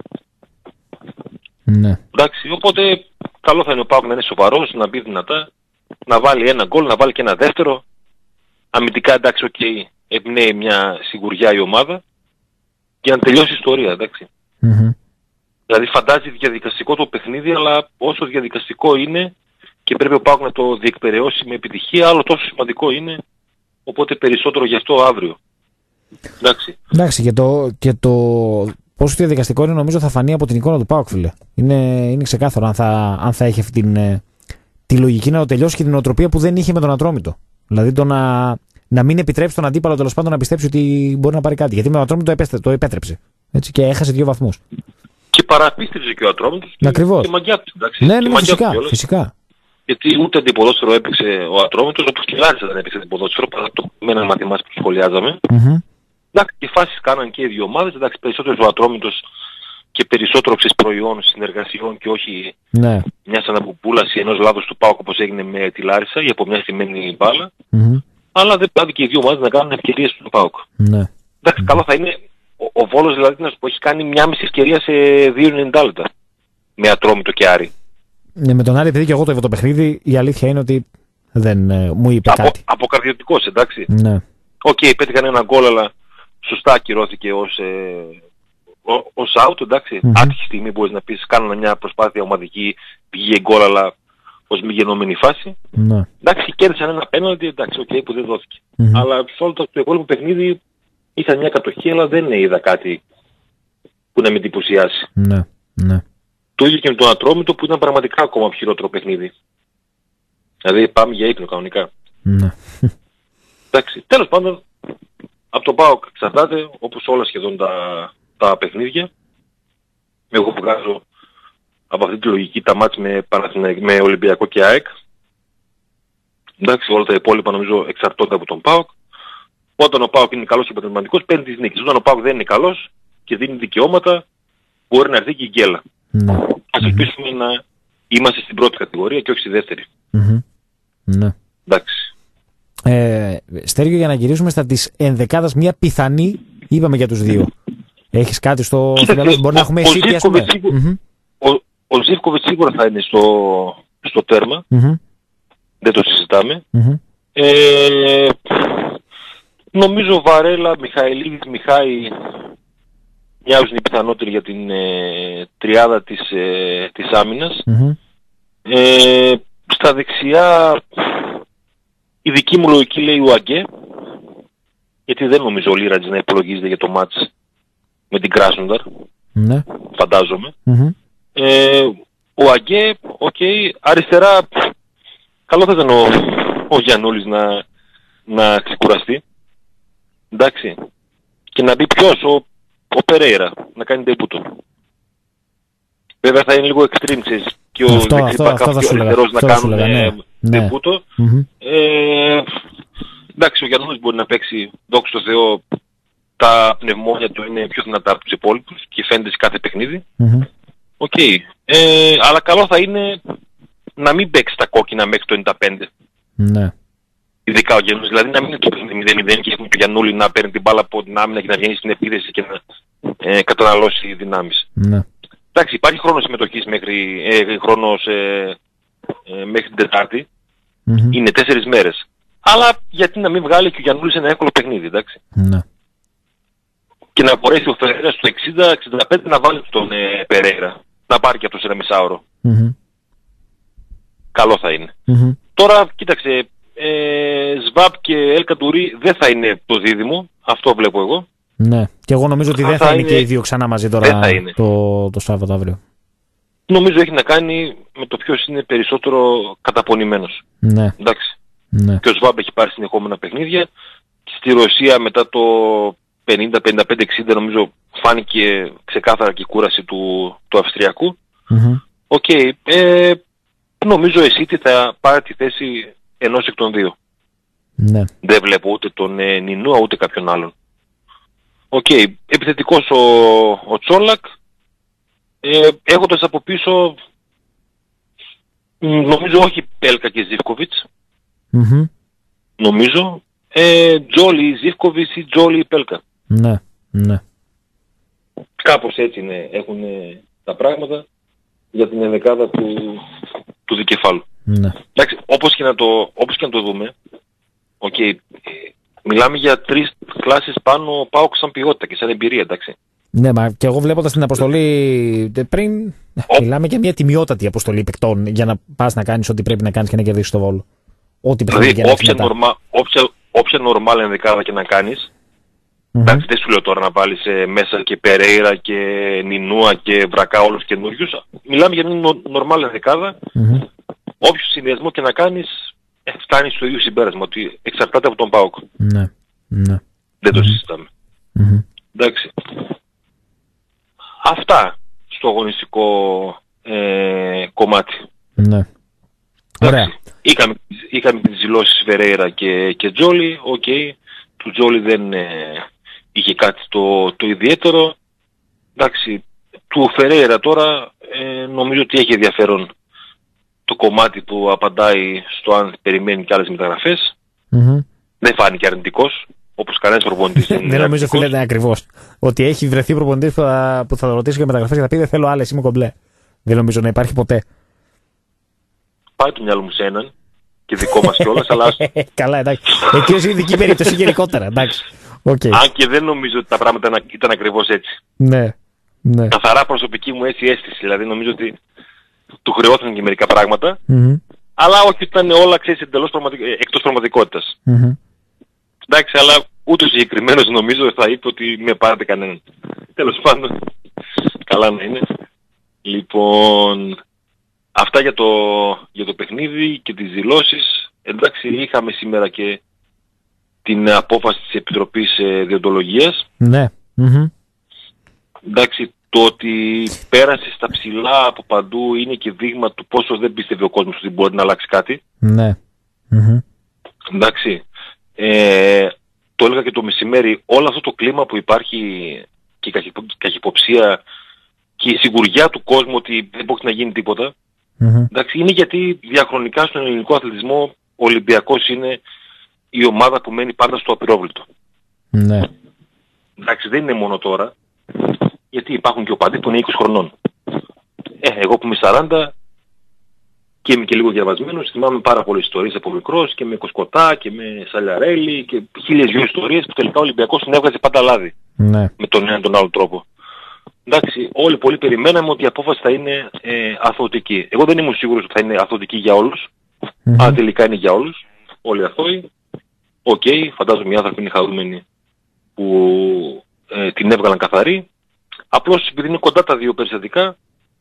Ναι. Εντάξει, οπότε καλό θα είναι ο ΠΑΟΚ να είναι σοβαρός, να μπει δυνατά, να βάλει ένα γκολ, να βάλει και ένα δεύτερο. Αμυντικά εντάξει, εμπνέει μια σιγουριά η ομάδα για να τελειώσει η ιστορία, εντάξει. Δηλαδή φαντάζει διαδικαστικό το παιχνίδι, αλλά όσο διαδικαστικό είναι και πρέπει ο ΠΑΟΚ να το διεκπεραιώσει με επιτυχία, άλλο τόσο σημαντικό είναι, οπότε περισσότερο γι' αυτό αύριο. Εντάξει, και το πόσο διαδικαστικό είναι νομίζω θα φανεί από την εικόνα του ΠΑΟΚ, φίλε. Είναι ξεκάθαρο αν θα έχει αυτή τη λογική να το τελειώσει και την οτροπία που δεν είχε με τον Ατρόμητο. Δηλαδή να μην επιτρέψει τον αντίπαλο τέλος πάντων να πιστέψει ότι μπορεί να πάρει κάτι. Γιατί με τον Ατρόμητο το επέτρεψε. Έτσι, και έχασε 2 βαθμούς. Και παραπίστευσε και ο Ατρόμητος και μαγιά του. Ναι, φυσικά. Γιατί ούτε αντιποδόσφαιρο έπαιξε ο Ατρόμητος, όπως και Λάρισα δεν έπαιξε αντιποδόσφαιρο, παρά το με έναν μαθημάς που σχολιάζαμε. Εντάξει, και φάσεις κάναν και οι δύο ομάδες, εντάξει, περισσότερο ο Ατρόμητος και περισσότερο προϊόν συνεργασιών και όχι μιας αναπουπούλαση ενός λάθος του ΠΑΟΚ όπως έγινε με τη Λάρισα ή από μια στημένη μπάλα. Αλλά δεν πάδει και οι δύο ομάδες να κάνουν ευκαιρίες του ΠΑΟΚ. Εντάξει, καλό θα είναι ο Βόλος δηλαδή να σου πω έχει κάνει 1,5 ευκαιρία σε 2,90 λεπτά. με Ατρόμητο και Άρη. Ναι, με τον Άρη, επειδή και εγώ το είδα το παιχνίδι, η αλήθεια είναι ότι δεν μου είπε κάτι. Αποκαρδιωτικός, εντάξει. Ναι. Οκ, πέτυχαν ένα γκολ, αλλά σωστά ακυρώθηκε ως out, εντάξει. Άτυχη στιγμή μπορείς να πεις, κάνανε μια προσπάθεια ομαδική, πήγε γκολ, αλλά ως μη γενόμενη φάση. Ναι. Εντάξει, κέρδισαν ένα πέναλτι, εντάξει, οκ, που δεν δόθηκε. Αλλά σε όλο το υπόλοιπο παιχνίδι είχαν μια κατοχή, αλλά δεν είδα κάτι που να με εντυπωσιάσει. Ναι, ναι. Το ίδιο και με τον Ατρόμητο, που ήταν πραγματικά ακόμα πιο χειρότερο παιχνίδι. Δηλαδή πάμε για ύπνο κανονικά. Ναι. Εντάξει, τέλος πάντων, από το ΠΑΟΚ εξαρτάται, όπως όλα σχεδόν τα παιχνίδια. Εγώ βγάζω από αυτή τη λογική τα μάτς με Ολυμπιακό και ΑΕΚ. Εντάξει, όλα τα υπόλοιπα νομίζω εξαρτώνται από τον ΠΑΟΚ. Όταν ο ΠΑΟΚ είναι καλός και αποτελεσματικός, παίρνει τις νίκες. Όταν ο ΠΑΟΚ δεν είναι καλός και δίνει δικαιώματα, μπορεί να έρθει και η γκέλα. Ναι. Ας ελπίσουμε να είμαστε στην πρώτη κατηγορία και όχι στη δεύτερη. Ναι. Εντάξει. Στέργιο, για να γυρίσουμε στα της ενδεκάδας, μια πιθανή, είπαμε για τους δύο. Έχεις κάτι στο μυαλό, μπορεί να έχουμε εσύ και ας πούμε. Ο Ζίβκοβιτς σίγουρα θα είναι στο τέρμα. Δεν το συζητάμε. Νομίζω Βαρέλα, Μιχαηλίδης, Μιχάη μοιάζουν οι πιθανότεροι για την τριάδα της άμυνας. Στα δεξιά η δική μου λογική λέει ο Αγκέ, γιατί δεν νομίζω ο Λίρατζ να υπολογίζεται για το μάτς με την Κράσνονταρ. Ναι. Φαντάζομαι. Ο Αγκέ, αριστερά καλό θα ήταν ο Γιαννούλης να ξεκουραστεί. Εντάξει. Και να μπει ποιος, ο Περέιρα, να κάνει ντεμπούτο. Βέβαια θα είναι λίγο extreme, ξέρεις, και ο δεξιμπακ και ο αριστερός να κάνουν ντεμπούτο. Εντάξει, ο Γιαννούλης μπορεί να παίξει, δόξα τω Θεώ, τα πνευμόνια του είναι πιο δυνατά από τους υπόλοιπους και φαίνεται σε κάθε παιχνίδι. Αλλά καλό θα είναι να μην παίξει τα κόκκινα μέχρι το 95. Ναι. Ειδικά ο Γιαννούλης, δηλαδή να μην είναι το 0-0 και έχουμε το Γιαννούλη να παίρνει την μπάλα από την άμυνα και να βγαίνει στην επίθεση και να καταναλώσει δυνάμεις. Ναι. Εντάξει, υπάρχει χρόνος συμμετοχής μέχρι την Τετάρτη. Είναι 4 μέρες. Αλλά γιατί να μην βγάλει και ο Γιαννούλης ένα εύκολο παιχνίδι, εντάξει. Ναι. Και να μπορέσει ο Φερέιρα στο 60-65 να βάλει τον Περέιρα. Να πάρει και αυτός ένα μισάωρο. Καλό θα είναι. Τώρα, κοίταξε, Σβάπ και Ελ Καντουρί δεν θα είναι το δίδυμο. Αυτό βλέπω εγώ. Ναι. Και εγώ νομίζω ότι δεν θα είναι και οι δύο ξανά μαζί τώρα το Σάββατο αύριο. Νομίζω έχει να κάνει με το ποιος είναι περισσότερο καταπονημένος. Ναι. Εντάξει. Ναι. Και ο Σβάμπ έχει πάρει συνεχόμενα παιχνίδια. Στη Ρωσία μετά το 50-55-60 νομίζω φάνηκε ξεκάθαρα και η κούραση του Αυστριακού. Νομίζω εσύ θα πάρει τη θέση ενός εκ των δύο. Ναι. Δεν βλέπω ούτε τον Νινούα ούτε κάποιον άλλον. Επιθετικός ο Τσόλακ, έχοντας από πίσω νομίζω όχι Πέλκα και Ζίβκοβιτς. Νομίζω Τζόλι Ζίβκοβιτς ή Τζόλι Πέλκα. Ναι, ναι. Κάπως έτσι έχουν τα πράγματα για την ενδεκάδα του δικεφάλου. Ναι. Εντάξει, όπως και να το δούμε, μιλάμε για 3 κλάσεις πάνω ΠΑΟΚ σαν ποιότητα και σαν εμπειρία, εντάξει. Ναι, μα και εγώ βλέποντας την αποστολή πριν, μιλάμε για μια τιμιότατη αποστολή παικτών για να πας να κάνεις ό,τι πρέπει να κάνεις και να κερδίσεις το Βόλο. Ό,τι δηλαδή, όποια νορμάλ ενδεκάδα και να κάνεις, εντάξει, δεν σου λέω τώρα να βάλεις μέσα και Περέιρα και Νινούα και Βρακά όλους καινούριους. Μιλάμε για μια νορμάλ ενδεκάδα. Όποιο συνδυασμό και να κάνεις, φτάνει στο ίδιο συμπέρασμα, ότι εξαρτάται από τον ΠΑΟΚ. Ναι, ναι. Δεν το συζητάμε. Εντάξει. Αυτά στο αγωνιστικό κομμάτι. Ναι. Ωραία. Είχαμε τις δηλώσεις Φερέιρα και Τζόλι. Του Τζόλι δεν είχε κάτι το ιδιαίτερο. Εντάξει. Του Φερέιρα τώρα νομίζω ότι έχει ενδιαφέρον το κομμάτι που απαντάει στο αν περιμένει και άλλες μεταγραφές. Δεν φάνηκε αρνητικός, όπως κανένας προπονητής. Δεν νομίζω, φίλε, ακριβώς. Ότι έχει βρεθεί προπονητής που θα ρωτήσει για μεταγραφές και θα πει δεν θέλω άλλες, είμαι κομπλέ. Δεν νομίζω να υπάρχει ποτέ. Πάει το μυαλό μου σε έναν και δικό μας κιόλας, αλλά. Καλά, εντάξει. Εκεί ως ειδική περίπτωση γενικότερα. Εντάξει. Okay. Αν και δεν νομίζω ότι τα πράγματα ήταν ακριβώς έτσι. Ναι. Ναι. Καθαρά προσωπική μου έτσι αίσθηση. Δηλαδή νομίζω ότι του χρεώθηκαν και μερικά πράγματα. Αλλά όχι, ήταν όλα, ξέρεις, εντελώς εκτός πραγματικότητας. Εντάξει, αλλά ούτε ο συγκεκριμένος νομίζω θα είπε ότι με πάρετε κανέναν. Τέλος πάντων, καλά να είναι. Λοιπόν, αυτά για το παιχνίδι και τις δηλώσεις. Εντάξει, είχαμε σήμερα και την απόφαση της Επιτροπής Διοντολογίας. Ναι. Εντάξει, το ότι πέρασε στα ψηλά από παντού είναι και δείγμα του πόσο δεν πίστευε ο κόσμος ότι μπορεί να αλλάξει κάτι. Ναι. Εντάξει, το έλεγα και το μεσημέρι, όλο αυτό το κλίμα που υπάρχει και η καχυποψία και η σιγουριά του κόσμου ότι δεν μπορεί να γίνει τίποτα, εντάξει, είναι γιατί διαχρονικά στον ελληνικό αθλητισμό ο Ολυμπιακός είναι η ομάδα που μένει πάντα στο απειρόβλητο. Ναι. Εντάξει, δεν είναι μόνο τώρα, γιατί υπάρχουν και οπαδοί που είναι 20 χρονών. Εγώ που είμαι 40 και είμαι και λίγο διαβασμένος, θυμάμαι πάρα πολλές ιστορίες από μικρός και με Κοσκοτά και με Σαλιαρέλη και 1002 ιστορίες που τελικά ο Ολυμπιακός την έβγαζε πάντα λάδι. Ναι. Με τον έναν τον άλλο τρόπο. Εντάξει, όλοι πολύ περιμέναμε ότι η απόφαση θα είναι αθωωτική. Εγώ δεν ήμουν σίγουρος ότι θα είναι αθωωτική για όλους. Αν τελικά είναι για όλους, όλοι αθώοι. Οκ, φαντάζομαι οι άνθρωποι είναι χαρούμενοι που την έβγαλαν καθαρή. Απλώς επειδή είναι κοντά τα δύο περιστατικά,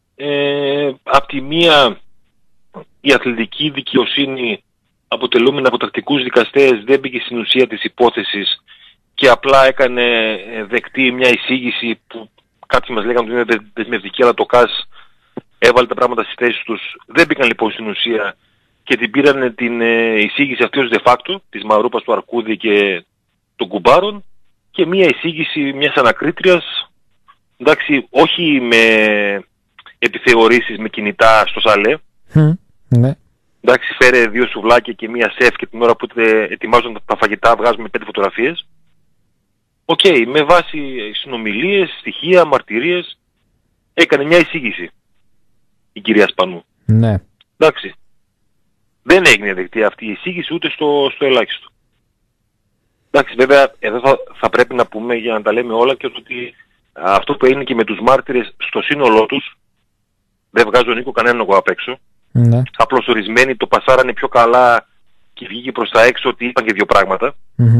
απ' τη μία η αθλητική δικαιοσύνη αποτελούμενη από τακτικούς δικαστές δεν μπήκε στην ουσία της υπόθεσης και απλά έκανε δεκτή μια εισήγηση που κάποιοι μας λέγανε ότι είναι δεσμευτική, αλλά το ΚΑΣ έβαλε τα πράγματα στις θέσεις τους. Δεν μπήκαν λοιπόν στην ουσία και την πήραν την εισήγηση αυτή ως de facto της Μαρούπας, του Αρκούδη και των Κουμπάρων και μια εισήγηση μιας ανακρίτριας, εντάξει, όχι με επιθεωρήσεις με κινητά στο σαλέ. Ναι. Εντάξει, φέρε 2 σουβλάκια και μία σεφ και την ώρα που ετοιμάζουν τα φαγητά βγάζουμε 5 φωτογραφίες. Οκ, με βάση συνομιλίες, στοιχεία, μαρτυρίες, έκανε μια εισήγηση η κυρία Σπανού. Ναι. Εντάξει. Δεν έγινε δεκτή αυτή η εισήγηση ούτε στο ελάχιστο. Εντάξει, βέβαια, εδώ θα πρέπει να πούμε για να τα λέμε όλα και ότι αυτό που έγινε και με τους μάρτυρες στο σύνολό τους, δεν βγάζω Νίκο κανέναν εγώ απ' έξω. Ναι. Απλώς ορισμένοι το πασάρανε πιο καλά και βγήκε προς τα έξω ότι είπαν και δύο πράγματα.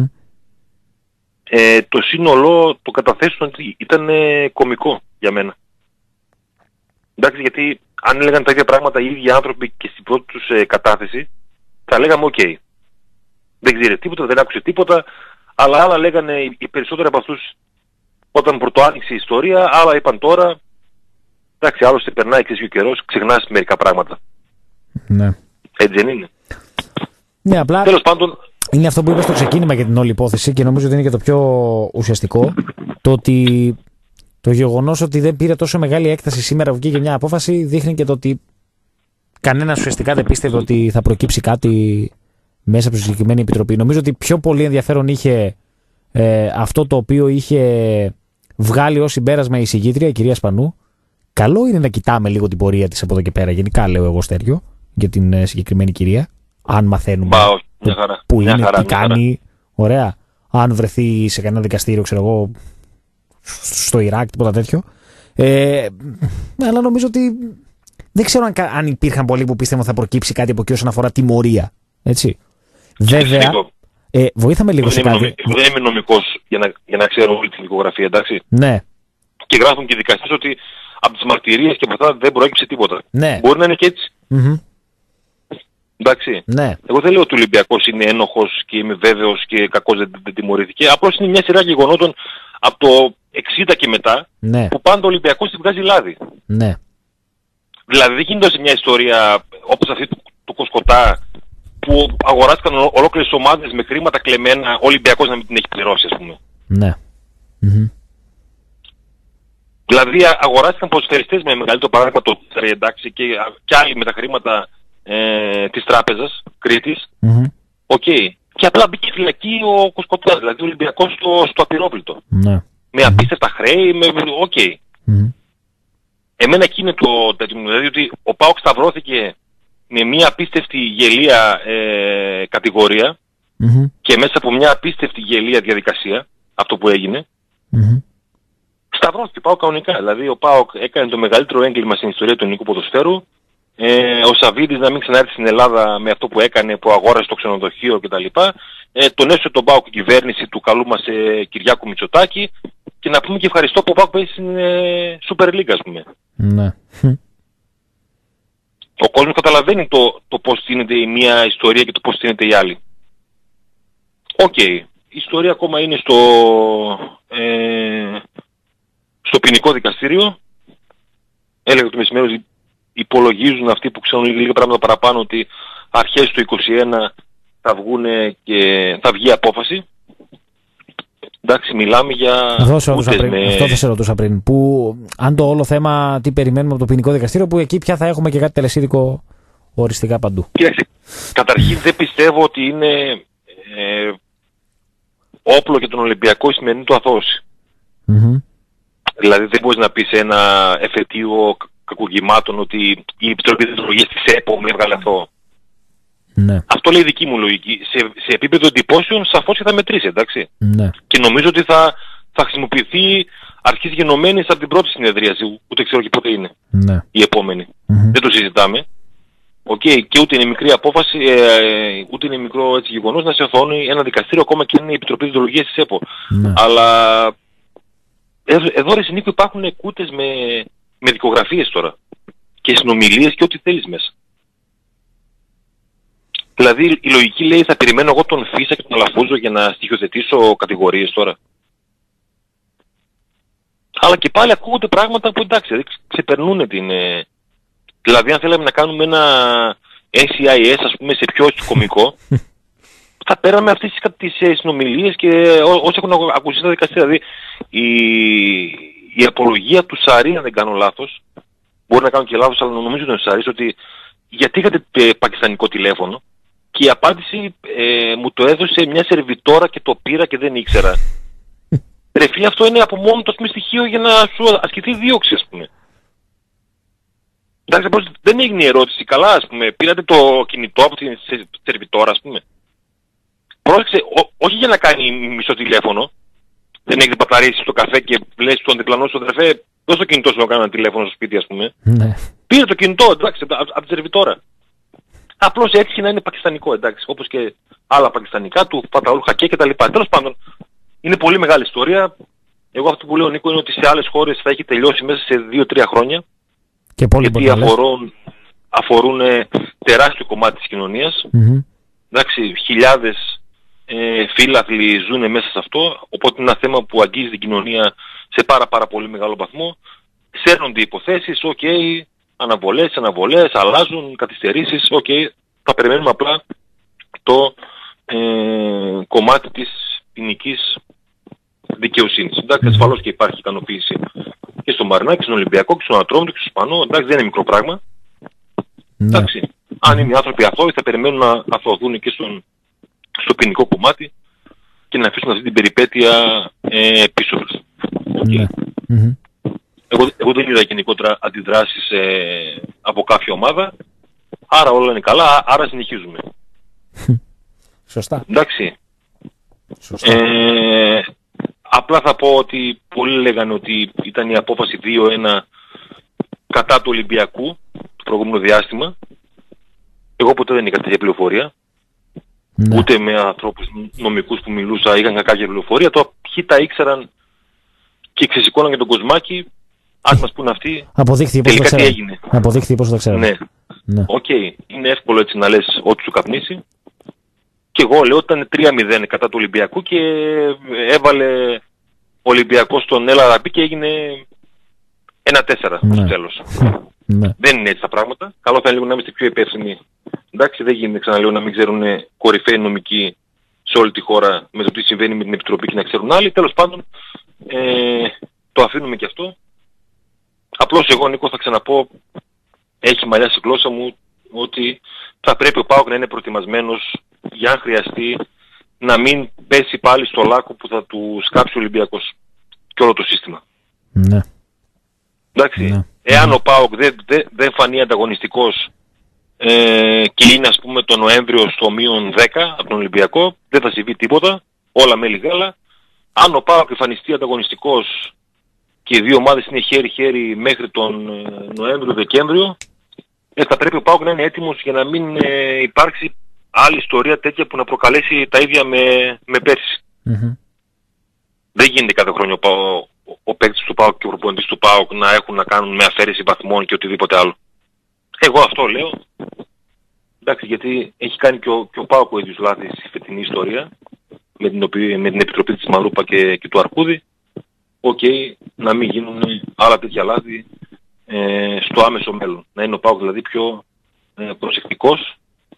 Το σύνολο το καταθέσουν ότι ήταν κωμικό για μένα. Εντάξει, γιατί αν έλεγαν τα ίδια πράγματα οι ίδιοι άνθρωποι και στην πρώτη τους κατάθεση, θα λέγαμε οκ. Δεν ξέρει τίποτα, δεν άκουσε τίποτα, αλλά άλλα λέγανε οι περισσότεροι από αυτούς όταν πρωτοάνοιξε η ιστορία, άλλα είπαν τώρα. Εντάξει, άλλωστε περνάει και ο καιρός, ξεχνάς μερικά πράγματα. Ναι. Έτσι δεν είναι? Ναι, απλά τέλος πάντων, είναι αυτό που είπα στο ξεκίνημα για την όλη υπόθεση και νομίζω ότι είναι και το πιο ουσιαστικό. Το ότι το γεγονός ότι δεν πήρε τόσο μεγάλη έκταση σήμερα που βγήκε μια απόφαση δείχνει και το ότι κανένας ουσιαστικά δεν πίστευε ότι θα προκύψει κάτι μέσα από τη συγκεκριμένη επιτροπή. Νομίζω ότι πιο πολύ ενδιαφέρον είχε αυτό το οποίο είχε βγάλει ως συμπέρασμα η εισηγήτρια, η κυρία Σπανού. Καλό είναι να κοιτάμε λίγο την πορεία της από εδώ και πέρα. Γενικά λέω εγώ, Στέριο, για την συγκεκριμένη κυρία. Αν μαθαίνουμε που είναι, τι κάνει. Ωραία. Αν βρεθεί σε κανένα δικαστήριο, ξέρω εγώ, στο Ιράκ, τίποτα τέτοιο. Αλλά νομίζω ότι δεν ξέρω αν υπήρχαν πολλοί που πίστευαν ότι θα προκύψει κάτι από εκεί όσον αφορά τιμωρία. Έτσι. Βέβαια. Βοήθαμε λίγο σε κάτι. Δεν είμαι νομικός για να ξέρω όλη την δικογραφία, εντάξει. Ναι. Και γράφουν και οι δικαστές ότι από τις μαρτυρίες και από αυτά δεν προέκυψε τίποτα. Ναι. Μπορεί να είναι και έτσι. Εντάξει. Ναι. Εγώ δεν λέω ότι ο Ολυμπιακός είναι ένοχος και είμαι βέβαιος και κακός δεν τιμωρήθηκε. Απλώς είναι μια σειρά γεγονότων από το 60 και μετά, ναι, που πάντα ο Ολυμπιακός την βγάζει λάδι. Ναι. Δηλαδή δεν γίνεται σε μια ιστορία όπως αυτή του Κοσκοτά που αγοράστηκαν ολόκληρες ομάδες με χρήματα κλεμμένα, ο Ολυμπιακός να μην την έχει πληρώσει, ας πούμε. Ναι. Δηλαδή αγοράστηκαν ποδοσφαιριστές με μεγαλύτερο παράδειγμα το Τσέρι, εντάξει, και άλλοι με τα χρήματα της τράπεζας Κρήτης. Οκ. Και απλά μπήκε φυλακή ο Κοσκοτάς, δηλαδή ο Ολυμπιακός στο απειρόβλητο. Ναι. Με απίστευτα χρέη, οκ. εμένα εκεί είναι το τέτοιο μου. Δηλαδή ότι ο ΠΑΟΚ σταυρώθηκε με μια απίστευτη γελία κατηγορία και μέσα από μια απίστευτη γελία διαδικασία, αυτό που έγινε, σταυρώθηκε ο ΠΑΟΚ κανονικά. Δηλαδή ο ΠΑΟΚ έκανε το μεγαλύτερο έγκλημα στην ιστορία του ελληνικού ποδοσφαίρου. Ο Σαββίδης να μην ξανάρθει στην Ελλάδα με αυτό που έκανε, που αγόρασε το ξενοδοχείο κτλ. Τον έσωσε τον ΠΑΟΚ η κυβέρνηση του καλού μας Κυριάκου Μητσοτάκη, και να πούμε και ευχαριστώ που ο ΠΑΟΚ παίζει στην Super League, ας πούμε. Ναι. Ο κόσμος καταλαβαίνει το πώς στείνεται η μία ιστορία και το πώς στείνεται η άλλη. Οκ. Η ιστορία ακόμα είναι στο ποινικό δικαστήριο. Έλεγα το μεσημέρι, υπολογίζουν αυτοί που ξέρουν λίγα πράγματα παραπάνω ότι αρχές του 2021 θα βγει απόφαση. Εντάξει, μιλάμε για... Αυτό θα σε ρωτούσα πριν. Που, αν το όλο θέμα τι περιμένουμε από το ποινικό δικαστήριο, που εκεί πια θα έχουμε και κάτι τελεσίδικο οριστικά παντού. Κοίταξε, καταρχήν δεν πιστεύω ότι είναι όπλο για τον Ολυμπιακό η σημερινή του αθώωση. Δηλαδή δεν μπορείς να πεις σε ένα εφετείο κακουργημάτων ότι η Επιτροπή Διδρολογίας της ΕΠΟ με έβγαλε αυτό. Ναι. Αυτό λέει η δική μου λογική. Σε επίπεδο εντυπώσεων σαφώς και θα μετρήσει, εντάξει. Ναι. Και νομίζω ότι θα χρησιμοποιηθεί αρχής γενομένης από την πρώτη συνεδρίαση, ούτε ξέρω και πότε είναι η επόμενη. Δεν το συζητάμε. Και ούτε είναι μικρή απόφαση, ούτε είναι μικρό έτσι γεγονός να σε οθώνει ένα δικαστήριο, ακόμα και αν είναι η Επιτροπή Διδρολογίας της ΕΠΟ. Αλλά εδώ ρε Νίκο υπάρχουν κούτες με δικογραφίες τώρα και συνομιλίες και ό,τι θέλεις μέσα. Δηλαδή η λογική λέει θα περιμένω εγώ τον Φίσα και τον Αλαφούζο για να στοιχειοθετήσω κατηγορίες τώρα. Αλλά και πάλι ακούγονται πράγματα που εντάξει ξεπερνούν την... Δηλαδή αν θέλαμε να κάνουμε ένα SCIS ας πούμε σε πιο κωμικό, θα πέραμε αυτές τις συνομιλίες και όσοι έχουν ακουστεί στα δικαστήρια. Δηλαδή η απολογία του Σαρή, αν δεν κάνω λάθος, μπορεί να κάνω και λάθος, αλλά νομίζω ότι είναι Σαρής, ότι γιατί είχατε πακιστανικό τηλέφωνο, και η απάντηση μου το έδωσε μια σερβιτόρα και το πήρα και δεν ήξερα. Ρε φίλε, αυτό είναι από μόνο το στοιχείο για να σου ασκηθεί δίωξη, ας πούμε. Εντάξει, δεν έγινε η ερώτηση. Καλά, ας πούμε, πήρατε το κινητό από την σερβιτόρα, ας πούμε. Πρόσεξε, όχι για να κάνει μισό τηλέφωνο. Δεν έχετε παταρίσει στο καφέ και λες στον διπλανό σου αδερφέ, δώσ' το κινητό σου να κάνω ένα τηλέφωνο στο σπίτι, ας πούμε. Ναι. Πήρε το κινητό, εντάξει, από τη σερβιτόρα. Απλώς έτυχε να είναι πακιστανικό, εντάξει, όπως και άλλα πακιστανικά του Φαταούλ Χακέ κτλ. Τέλος πάντων, είναι πολύ μεγάλη ιστορία. Εγώ αυτό που λέω, Νίκο, είναι ότι σε άλλες χώρες θα έχει τελειώσει μέσα σε 2-3 χρόνια. Και πολύ γιατί αφορούν τεράστιο κομμάτι της κοινωνίας. Εντάξει, χιλιάδες φίλαθλοι ζουν μέσα σε αυτό, οπότε είναι ένα θέμα που αγγίζει την κοινωνία σε πάρα πολύ μεγάλο βαθμό. Σέρνονται υποθέσεις, αναβολές, αλλάζουν, καθυστερήσεις, θα περιμένουμε απλά το κομμάτι της ποινικής δικαιοσύνης. Εντάξει, ασφαλώς και υπάρχει ικανοποίηση και στο Μαρινάκι, και στον Ολυμπιακό, και στον Ατρόμητο, και στο Σπανό. Εντάξει, δεν είναι μικρό πράγμα. Εντάξει, αν είναι οι άνθρωποι αθώοι θα περιμένουν να αθωωθούν και στο ποινικό κομμάτι και να αφήσουν αυτή την περιπέτεια πίσω τους. Εγώ δεν είδα γενικότερα αντιδράσεις από κάποια ομάδα, άρα όλα είναι καλά, άρα συνεχίζουμε. Σωστά. Εντάξει. Σωστά. Απλά θα πω ότι πολλοί λέγανε ότι ήταν η απόφαση 2-1 κατά του Ολυμπιακού το προηγούμενο διάστημα. Εγώ ποτέ δεν είχα τέτοια πληροφορία. Ούτε με ανθρώπους νομικούς που μιλούσα είχαν κάποια πληροφορία. Το ποιοι τα ήξεραν και ξεσηκώναν για τον Κοσμάκη, ας μας πούν αυτοί τελικά τι έγινε. Αποδείχθηκε πώς το ξέραμε. Ναι. Είναι εύκολο έτσι να λες ό,τι σου καπνίσει. Και εγώ λέω ότι ήταν 3-0 κατά του Ολυμπιακού και έβαλε ο Ολυμπιακός στον Ελαραμπή και έγινε 1-4 στο τέλος. Δεν είναι έτσι τα πράγματα. Καλό θα είναι λίγο να είμαστε πιο υπεύθυνοι. Εντάξει, δεν γίνεται, ξαναλέω, να μην ξέρουν κορυφαίοι νομικοί σε όλη τη χώρα με το τι συμβαίνει με την Επιτροπή και να ξέρουν άλλοι. Τέλος πάντων, το αφήνουμε και αυτό. Απλώς εγώ, Νίκο, θα ξαναπώ, έχει μαλλιά στη γλώσσα μου ότι θα πρέπει ο ΠΑΟΚ να είναι προετοιμασμένος για αν χρειαστεί να μην πέσει πάλι στο λάκκο που θα του σκάψει ο Ολυμπιακός και όλο το σύστημα. Ναι. Εντάξει. Ναι. Εάν ο ΠΑΟΚ δεν φανεί ανταγωνιστικός και είναι ας πούμε το Νοέμβριο στο μείον 10 από τον Ολυμπιακό, δεν θα συμβεί τίποτα, όλα μέλι γάλα. Αν ο ΠΑΟΚ εμφανιστεί ανταγωνιστικός και οι δύο ομάδες είναι χέρι-χέρι μέχρι τον Νοέμβριο-Δεκέμβριο, θα πρέπει ο ΠΑΟΚ να είναι έτοιμος για να μην υπάρξει άλλη ιστορία τέτοια που να προκαλέσει τα ίδια με πέρσι. Mm-hmm. Δεν γίνεται κάθε χρόνο ο παίκτης του ΠΑΟΚ και ο προπονητής του ΠΑΟΚ να έχουν να κάνουν με αφαίρεση βαθμών και οτιδήποτε άλλο. Εγώ αυτό λέω. Εντάξει, γιατί έχει κάνει και ο ΠΑΟΚ ο ίδιος λάθη στη φετινή ιστορία με την επιτροπή της Μαρούπα και του Αρκούδη. Να μην γίνουν άλλα τέτοια λάθη στο άμεσο μέλλον. Να είναι ο ΠΑΟΚ δηλαδή πιο προσεκτικός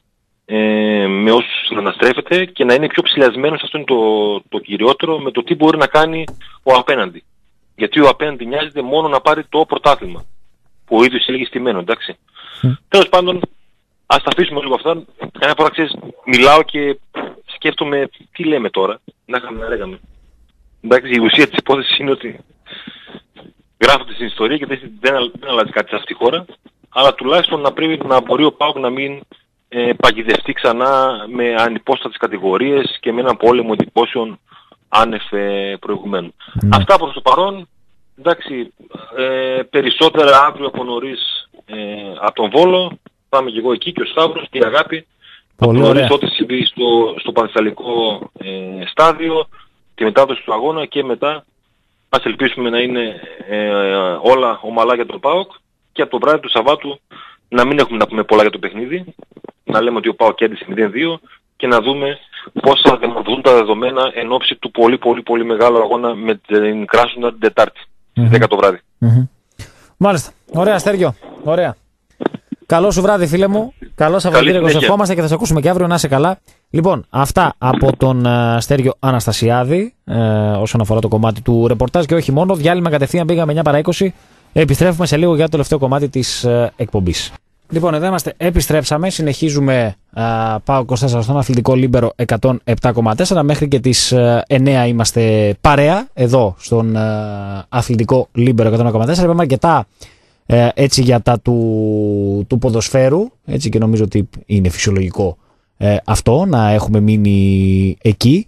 με όσους αναστρέφεται και να είναι πιο ψηλιασμένος, αυτό είναι το κυριότερο, με το τι μπορεί να κάνει ο απέναντι. Γιατί ο απέναντι νοιάζεται μόνο να πάρει το πρωτάθλημα, που ο ίδιος έλεγε στημένο, εντάξει. Τέλος πάντων, ας τα αφήσουμε λίγο αυτά. Ένα φορά ξέρεις, μιλάω και σκέφτομαι τι λέμε τώρα, να λέγαμε. Εντάξει, η ουσία της υπόθεσης είναι ότι γράφονται στην ιστορία και δεν αλλάζει κάτι σε αυτή τη χώρα, αλλά τουλάχιστον να πρέπει να μπορεί ο ΠΑΟΚ να μην παγιδευτεί ξανά με ανυπόστατες κατηγορίες και με έναν πόλεμο εντυπώσεων άνευ προηγουμένου. Αυτά προς το παρόν. Εντάξει, περισσότερα αύριο από νωρίς από τον Βόλο. Πάμε και εγώ εκεί και ο Σταύρος και η Αγάπη. Από νωρίς ό,τι συμβεί στο Πανθεσσαλικό στάδιο, τη μετάδοση του αγώνα και μετά ας ελπίσουμε να είναι όλα ομαλά για τον ΠΑΟΚ και από το βράδυ του Σαββάτου να μην έχουμε να πούμε πολλά για το παιχνίδι, να λέμε ότι ο ΠΑΟΚ κέρδισε 0-2 και να δούμε πώς θα δημιουργούν τα δεδομένα εν ώψη του πολύ μεγάλου αγώνα με την Κράσνοδαρ την Τετάρτη, 10 το βράδυ. Μάλιστα. Ωραία, Στέργιο. Ωραία. Καλό σου βράδυ, φίλε μου. Καλό Σαββατοκύριακο σε ευχόμαστε και θα σε ακούσουμε και αύριο. Να είσαι καλά. Λοιπόν, αυτά από τον Στέργιο Αναστασιάδη όσον αφορά το κομμάτι του ρεπορτάζ και όχι μόνο. Διάλειμμα κατευθείαν, πήγαμε 9 παρά 20. Επιστρέφουμε σε λίγο για το τελευταίο κομμάτι της εκπομπής. Λοιπόν, εδώ είμαστε. Επιστρέψαμε. Συνεχίζουμε. Πάω 24 στον αθλητικό Λίμπερο 107,4. Μέχρι και τις 9 είμαστε παρέα εδώ στον αθλητικό Λίμπερο 100,4. Είπαμε αρκετά έτσι για τα του ποδοσφαίρου. Έτσι και νομίζω ότι είναι φυσιολογικό αυτό να έχουμε μείνει εκεί.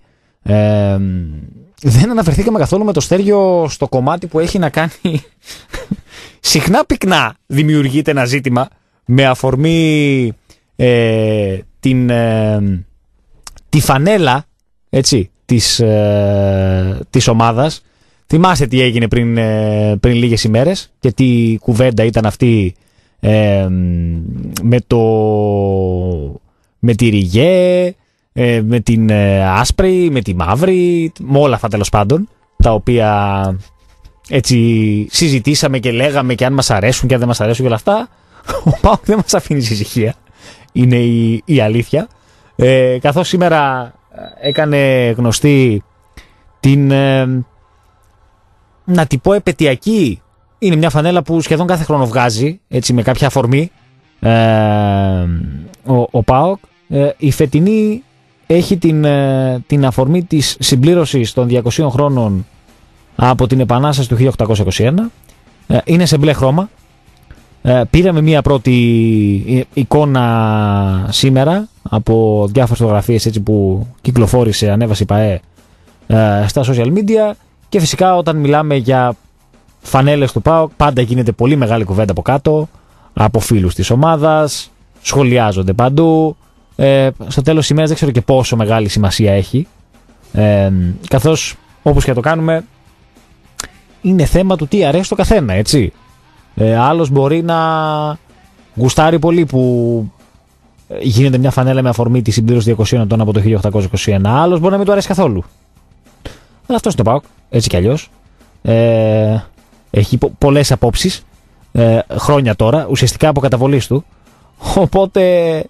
Δεν αναφερθήκαμε καθόλου με το Στέργιο στο κομμάτι που έχει να κάνει. Συχνά πυκνά δημιουργείται ένα ζήτημα με αφορμή τη φανέλα, έτσι, της ομάδας. Θυμάστε τι έγινε πριν λίγες ημέρες και τι κουβέντα ήταν αυτή με τη Ριγέ, με την άσπρη, με τη μαύρη, με όλα αυτά τέλος πάντων, τα οποία έτσι συζητήσαμε και λέγαμε και αν μας αρέσουν και αν δεν μας αρέσουν και όλα αυτά. Ο ΠΑΟΚ δεν μας αφήνει ησυχία, είναι η αλήθεια. Καθώς σήμερα έκανε γνωστή την, να την πω, επαιτειακή, είναι μια φανέλα που σχεδόν κάθε χρόνο βγάζει, έτσι, με κάποια αφορμή, ο ΠΑΟΚ. Η φετινή έχει την αφορμή της συμπλήρωσης των 200 χρόνων από την Επανάσταση του 1821. Είναι σε μπλε χρώμα. Πήραμε μία πρώτη εικόνα σήμερα από διάφορες φωτογραφίες, έτσι, που κυκλοφόρησε, ανέβασε η ΠΑΕ στα social media, και φυσικά όταν μιλάμε για φανέλες του ΠΑΟΚ πάντα γίνεται πολύ μεγάλη κουβέντα από κάτω, από φίλους της ομάδας, σχολιάζονται παντού. Στο τέλος της ημέρας δεν ξέρω και πόσο μεγάλη σημασία έχει, καθώς όπως και το κάνουμε είναι θέμα του τι αρέσει το καθένα, έτσι. Άλλος μπορεί να γουστάρει πολύ που γίνεται μια φανέλα με αφορμή τη συμπλήρωση 200 ετών από το 1821. Άλλος μπορεί να μην του αρέσει καθόλου. Αλλά αυτό είναι το ΠΑΟΚ, έτσι κι αλλιώς. Έχει πολλές απόψεις, χρόνια τώρα, ουσιαστικά από καταβολής του. Οπότε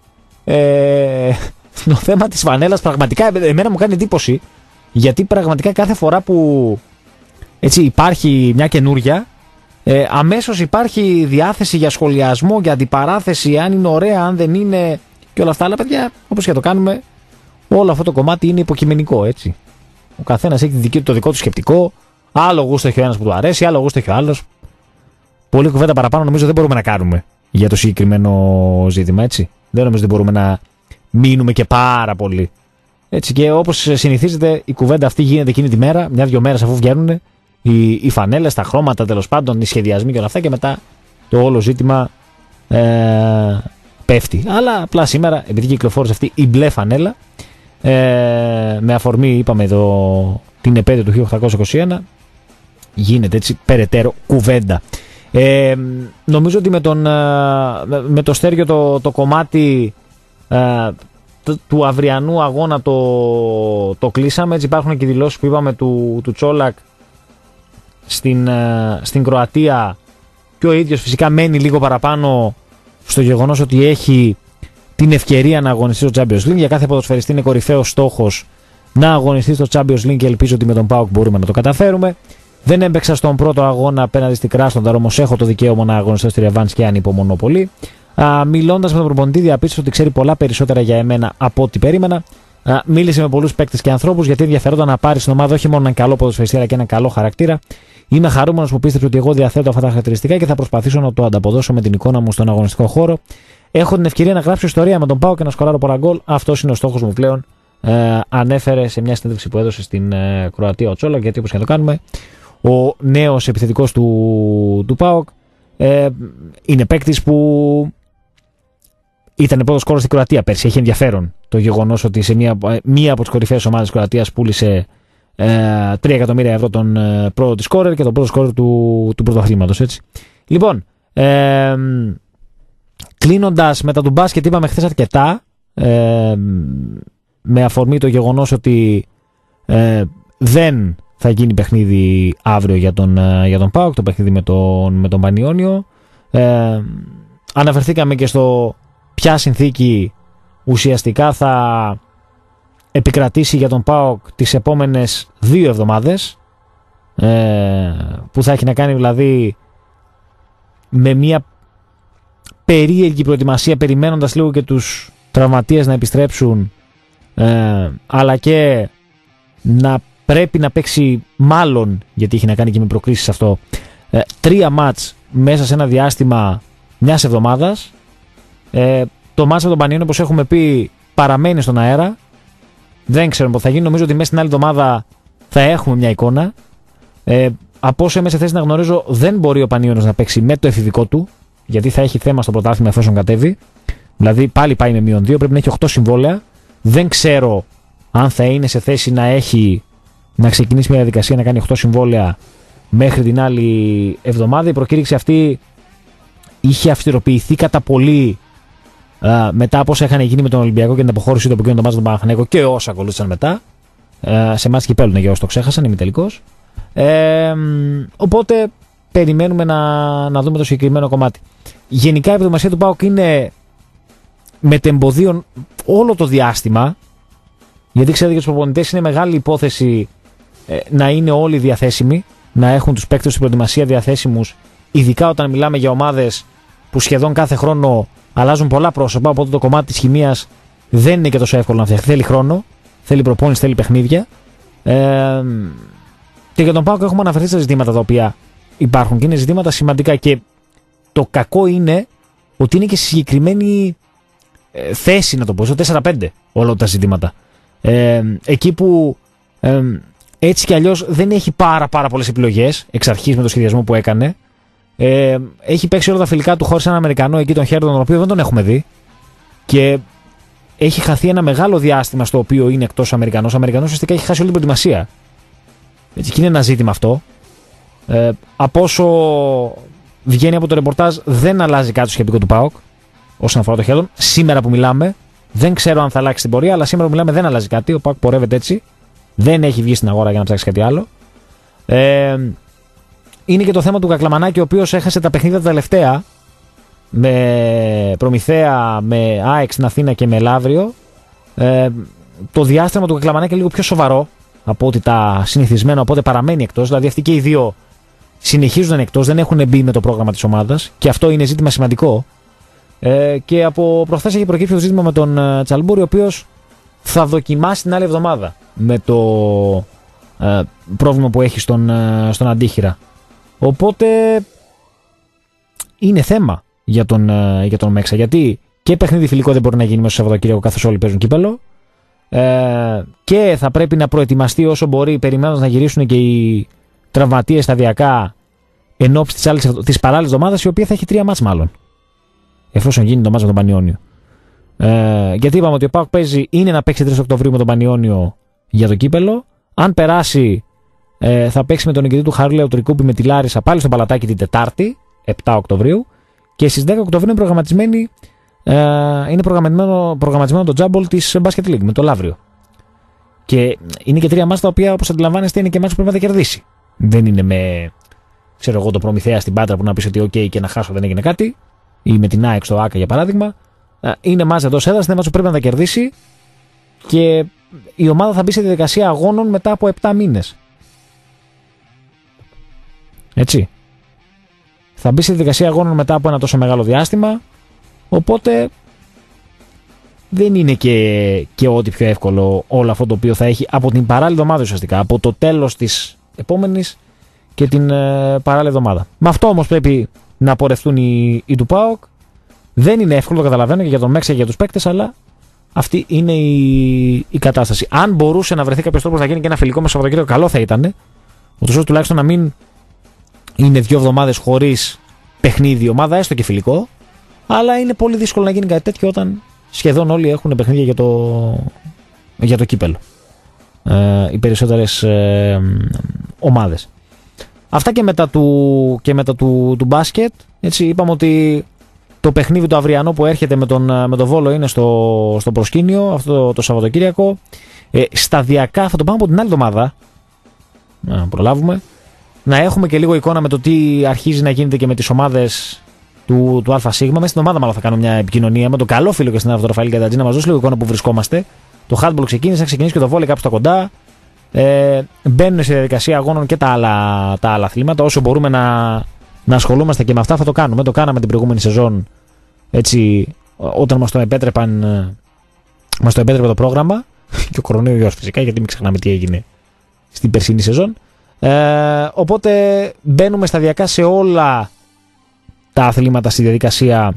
το θέμα της φανέλας πραγματικά εμένα μου κάνει εντύπωση, γιατί πραγματικά κάθε φορά που έτσι υπάρχει μια καινούρια, αμέσως υπάρχει διάθεση για σχολιασμό, για αντιπαράθεση, αν είναι ωραία, αν δεν είναι και όλα αυτά. Αλλά παιδιά, όπως και το κάνουμε, όλο αυτό το κομμάτι είναι υποκειμενικό, έτσι. Ο καθένας έχει το δικό του σκεπτικό, άλλο γούστο έχει ο ένας που του αρέσει, άλλο γούστο έχει ο άλλος. Πολύ κουβέντα παραπάνω νομίζω δεν μπορούμε να κάνουμε για το συγκεκριμένο ζήτημα, έτσι. Δεν νομίζω ότι μπορούμε να μείνουμε και πάρα πολύ. Έτσι, και όπως συνηθίζεται, η κουβέντα αυτή γίνεται εκείνη τη μέρα, μια-δυο μέρες αφού βγαίνουν οι φανέλες, τα χρώματα τέλος πάντων, οι σχεδιασμοί και όλα αυτά, και μετά το όλο ζήτημα πέφτει. Αλλά απλά σήμερα, επειδή κυκλοφόρησε αυτή η μπλε φανέλα, με αφορμή, είπαμε, την επέτειο του 1821, γίνεται έτσι περαιτέρω κουβέντα. Νομίζω ότι με το Στέργιο το κομμάτι του αυριανού αγώνα το κλείσαμε. Έτσι, υπάρχουν και δηλώσεις που είπαμε του Τσόλακ στην Κροατία, και ο ίδιος φυσικά μένει λίγο παραπάνω στο γεγονός ότι έχει την ευκαιρία να αγωνιστεί στο Champions League. Για κάθε ποδοσφαιριστή είναι κορυφαίος στόχος να αγωνιστεί στο Champions League και ελπίζω ότι με τον ΠΑΟΚ μπορούμε να το καταφέρουμε. Δεν έμπαιξα στον πρώτο αγώνα απέναντι στη Κράσνονταρ, όμως έχω το δικαίωμα να αγωνιστώ στη ρεβάνς και ανυπομονώ πολύ. Μιλώντας με τον προπονητή, διαπίστωσα ότι ξέρει πολλά περισσότερα για εμένα από ό,τι περίμενα. Μίλησε με πολλούς παίκτες και ανθρώπους, γιατί ενδιαφερόταν να πάρει στην ομάδα όχι μόνο έναν καλό ποδοσφαιριστή αλλά και έναν καλό χαρακτήρα. Είμαι χαρούμενος που πίστεψε ότι εγώ διαθέτω αυτά τα χαρακτηριστικά και θα προσπαθήσω να το ανταποδώσω με την εικόνα μου στον αγωνιστικό χώρο. Έχω την ευκαιρία να γράψω ιστορία με τον ΠΑΟΚ και να σκοράρω πολλά γκολ. Αυτό είναι ο στόχος μου πλέον. Ανέφερε σε μια συνέντευξη που έδωσε στην Κροατία ο Τσόλακ, γιατί όπως και να το κάνουμε, ο νέος επιθετικός του ΠΑΟΚ είναι παίκτης που ήταν πρώτος σκόρερ στην Κροατία πέρσι. Έχει ενδιαφέρον το γεγονός ότι σε μία από τις κορυφαίες ομάδες της Κροατίας πούλησε 3 εκατομμύρια ευρώ τον πρώτο της σκόρερ και τον πρώτο σκόρερ του πρωταθλήματος, έτσι. Λοιπόν, κλείνοντας, μετά του μπάσκετ είπαμε χθες αρκετά, με αφορμή το γεγονός ότι δεν θα γίνει παιχνίδι αύριο για τον ΠΑΟΚ, το παιχνίδι με τον Πανιόνιο. Αναφερθήκαμε και στο ποια συνθήκη ουσιαστικά θα επικρατήσει για τον ΠΑΟΚ τις επόμενες 2 εβδομάδες, που θα έχει να κάνει δηλαδή με μια περίεργη προετοιμασία, περιμένοντας λίγο και τους τραυματίες να επιστρέψουν, αλλά και να πρέπει να παίξει, μάλλον γιατί έχει να κάνει και με προκρίσεις αυτό, 3 μάτς μέσα σε ένα διάστημα μιας εβδομάδας. Το μάτς με τον Πανιόνιο, όπως έχουμε πει, παραμένει στον αέρα. Δεν ξέρουμε πότε θα γίνει. Νομίζω ότι μέσα στην άλλη εβδομάδα θα έχουμε μια εικόνα. Από όσο είμαι σε θέση να γνωρίζω, δεν μπορεί ο Πανιόνιος να παίξει με το εφηβικό του, γιατί θα έχει θέμα στο πρωτάθλημα εφόσον κατέβει. Δηλαδή πάλι πάει με -2, πρέπει να έχει 8 συμβόλαια. Δεν ξέρω αν θα είναι σε θέση να ξεκινήσει μια διαδικασία να κάνει 8 συμβόλαια μέχρι την άλλη εβδομάδα. Η προκήρυξη αυτή είχε αυστηροποιηθεί κατά πολύ μετά από όσα είχαν γίνει με τον Ολυμπιακό και την αποχώρηση του από εκείνο το μάτς του Παναθηναϊκού και όσα ακολούθησαν μετά. Σε μάτς κυπέλλου, για όσοι το ξέχασαν, ημιτελικός. Οπότε περιμένουμε να δούμε το συγκεκριμένο κομμάτι. Γενικά η προετοιμασία του ΠΑΟΚ είναι μετεμποδίων όλο το διάστημα, γιατί ξέρετε για τους προπονητές είναι μεγάλη υπόθεση να είναι όλοι διαθέσιμοι, να έχουν τους παίκτες στην προετοιμασία διαθέσιμους, ειδικά όταν μιλάμε για ομάδες που σχεδόν κάθε χρόνο αλλάζουν πολλά πρόσωπα, οπότε το κομμάτι της χημείας δεν είναι και τόσο εύκολο να φτιαχτεί. Θέλει χρόνο, θέλει προπόνηση, θέλει παιχνίδια. Και για τον ΠΑΟΚ έχουμε αναφερθεί στα ζητήματα τα οποία υπάρχουν και είναι ζητήματα σημαντικά, και το κακό είναι ότι είναι και σε συγκεκριμένη θέση, να το πω, στο 4-5 όλα τα ζητήματα. Εκεί που έτσι κι αλλιώς δεν έχει πάρα πολλές επιλογές εξ αρχής με το σχεδιασμό που έκανε. Έχει παίξει όλα τα φιλικά του χωρίς έναν Αμερικανό εκεί, τον Χέρντον, τον οποίο δεν τον έχουμε δει, και έχει χαθεί ένα μεγάλο διάστημα στο οποίο είναι εκτός Αμερικανός. Ο Αμερικανός ουσιαστικά έχει χάσει όλη την προετοιμασία. Έτσι, και είναι ένα ζήτημα αυτό. Από όσο βγαίνει από το ρεπορτάζ, δεν αλλάζει κάτι στο σκεπτικό του ΠΑΟΚ όσον αφορά το Χέρντον. Σήμερα που μιλάμε, δεν ξέρω αν θα αλλάξει την πορεία, αλλά σήμερα που μιλάμε δεν αλλάζει κάτι. Ο ΠΑΟΚ πορεύεται έτσι. Δεν έχει βγει στην αγορά για να ψάξει κάτι άλλο. Είναι και το θέμα του Κακλαμανάκη, ο οποίος έχασε τα παιχνίδια τα τελευταία με Προμηθέα, με ΑΕΚ στην Αθήνα και με Λαύριο. Το διάστημα του Κακλαμανάκη είναι λίγο πιο σοβαρό από ό,τι τα συνηθισμένα, οπότε παραμένει εκτός. Δηλαδή αυτοί και οι δύο συνεχίζουν εκτός, δεν έχουν μπει με το πρόγραμμα της ομάδας, και αυτό είναι ζήτημα σημαντικό. Και από προχθές έχει προκύψει το ζήτημα με τον Τσαλμπούρη, ο οποίος θα δοκιμάσει την άλλη εβδομάδα με το πρόβλημα που έχει στον αντίχειρα. Οπότε είναι θέμα για τον Μέξα. Γιατί και παιχνίδι φιλικό δεν μπορεί να γίνει μέσα στο Σαββατοκύριακο καθώς όλοι παίζουν κύπελο. Και θα πρέπει να προετοιμαστεί όσο μπορεί, περιμένοντας να γυρίσουν και οι τραυματίες σταδιακά εν ώψη της παράλληλης εβδομάδας, η οποία θα έχει 3 μάτς μάλλον. Εφόσον γίνει το μάτς με τον Πανιόνιο. Γιατί είπαμε ότι ο ΠΑΟΚ είναι να παίξει 3 Οκτωβρίου με τον Πανιόνιο για το κύπελο. Αν περάσει, θα παίξει με τον νικητή του Χαρούλαου Τρικούπη με τη Λάρισα πάλι στο Παλατάκι την Τετάρτη, 7 Οκτωβρίου. Και στις 10 Οκτωβρίου είναι προγραμματισμένο το τζάμπολ της Basket League με το Λαύριο. Και είναι και 3 μάτς τα οποία, όπως αντιλαμβάνεστε, είναι και μάτς που πρέπει να τα κερδίσει. Δεν είναι με, ξέρω εγώ, το Προμηθέα στην Πάτρα που να πεις ότι OK και να χάσω δεν έγινε κάτι, ή με την ΑΕΚ στο ΆΚΑ για παράδειγμα. Είναι μάτς εντός έδρας, είναι μάτς που πρέπει να τα κερδίσει και η ομάδα θα μπει σε διαδικασία αγώνων μετά από 7 μήνες. Έτσι. Θα μπει σε διαδικασία αγώνων μετά από ένα τόσο μεγάλο διάστημα, οπότε δεν είναι και ό,τι πιο εύκολο όλο αυτό το οποίο θα έχει από την παράλληλη εβδομάδα ουσιαστικά, από το τέλος της επόμενης και την παράλληλη εβδομάδα. Με αυτό όμως πρέπει να πορευτούν οι του ΠΑΟΚ. Δεν είναι εύκολο, το καταλαβαίνω και για τον Μέξα και για τους παίκτες, αλλά αυτή είναι η κατάσταση. Αν μπορούσε να βρεθεί κάποιος τρόπος να γίνει και ένα φιλικό με Σαββατοκύριακο, καλό θα ήταν. Ωστόσο, τουλάχιστον να μην είναι 2 εβδομάδες χωρίς παιχνίδι ομάδα, έστω και φιλικό. Αλλά είναι πολύ δύσκολο να γίνει κάτι τέτοιο όταν σχεδόν όλοι έχουν παιχνίδια για το κύπελο. Οι περισσότερες ομάδες. Αυτά και μετά του μπάσκετ. Έτσι, είπαμε ότι το παιχνίδι το αυριανό που έρχεται με τον Βόλο είναι στο προσκήνιο αυτό το Σαββατοκύριακο. Σταδιακά θα το πάμε από την άλλη εβδομάδα. Να προλάβουμε. Να έχουμε και λίγο εικόνα με το τι αρχίζει να γίνεται και με τις ομάδες του ΑΣ. Μέσα στην ομάδα μάλλον θα κάνω μια επικοινωνία με τον καλό φίλο και στην τον Ραφαήλ Κατατζή να μας δώσει λίγο εικόνα που βρισκόμαστε. Το handball ξεκίνησε και το βόλεϊ κάπου στα κοντά. Μπαίνουν σε διαδικασία αγώνων και τα άλλα αθλήματα. Όσο μπορούμε να ασχολούμαστε και με αυτά θα το κάνουμε. Το κάναμε την προηγούμενη σεζόν, έτσι, όταν μας το επέτρεπε το πρόγραμμα. Και ο κορονοϊός φυσικά, γιατί μην ξεχνάμε τι έγινε στην περσινή σεζόν. Οπότε μπαίνουμε σταδιακά σε όλα τα αθλήματα στη διαδικασία,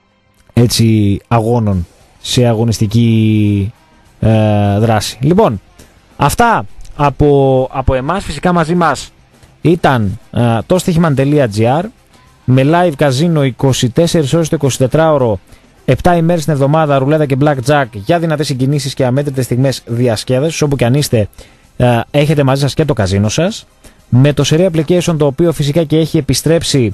έτσι, αγώνων, σε αγωνιστική δράση. Λοιπόν, αυτά από εμάς. Φυσικά μαζί μας ήταν το στοίχημαν.gr με live καζίνο 24 ώρες το 24ωρο, 7 ημέρες την εβδομάδα, ρουλέτα και blackjack για δυνατές συγκινήσεις και αμέτρητες στιγμές διασκέδασης. Όπου και αν είστε, έχετε μαζί σας και το καζίνο σας. Με το Serie Application, το οποίο φυσικά και έχει επιστρέψει,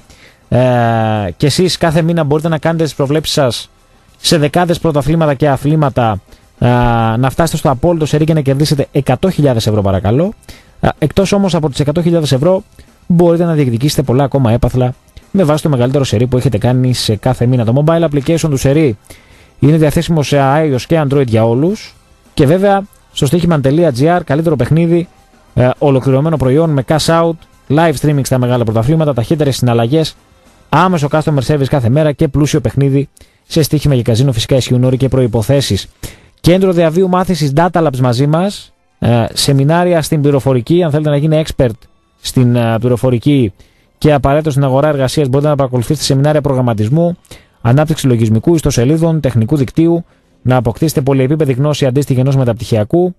και εσείς κάθε μήνα μπορείτε να κάνετε τις προβλέψεις σας σε δεκάδες πρωταθλήματα και αθλήματα, να φτάσετε στο απόλυτο Serie και να κερδίσετε 100.000 ευρώ παρακαλώ. Εκτός όμως από τις 100.000 ευρώ μπορείτε να διεκδικήσετε πολλά ακόμα έπαθλα με βάση το μεγαλύτερο Serie που έχετε κάνει σε κάθε μήνα. Το mobile application του Serie είναι διαθέσιμο σε iOS και Android για όλους και βέβαια στο στοίχημαν.gr καλύτερο παιχνίδι, ολοκληρωμένο προϊόν με cash out, live streaming στα μεγάλα πρωταθλήματα, ταχύτερες συναλλαγές, άμεσο customer service κάθε μέρα και πλούσιο παιχνίδι σε στοίχημα και καζίνο. Φυσικά ισχύουν όροι και προϋποθέσεις. Κέντρο διαβίου μάθησης Data Labs μαζί μας, σεμινάρια στην πληροφορική. Αν θέλετε να γίνει expert στην πληροφορική και απαραίτητο στην αγορά εργασίας, μπορείτε να παρακολουθήσετε σεμινάρια προγραμματισμού, ανάπτυξη λογισμικού, ιστοσελίδων, τεχνικού δικτύου, να αποκτήσετε πολυεπίπεδη γνώση αντίστοιχη ενός μεταπτυχιακού.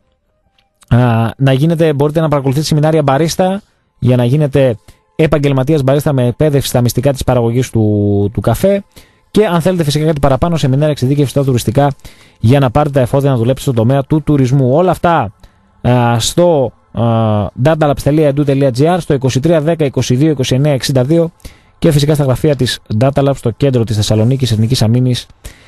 Μπορείτε να παρακολουθήσετε σεμινάρια μπαρίστα για να γίνετε επαγγελματίας μπαρίστα με εκπαίδευση στα μυστικά της παραγωγής του καφέ. Και αν θέλετε φυσικά κάτι παραπάνω, σεμινάρια εξειδίκευσης στα τουριστικά για να πάρετε τα εφόδια να δουλέψετε στον τομέα του τουρισμού. Όλα αυτά στο datalabs.edu.gr, στο 2310 22 29 62 και φυσικά στα γραφεία της Datalabs στο κέντρο της Θεσσαλονίκης Εθνικής Αμήνης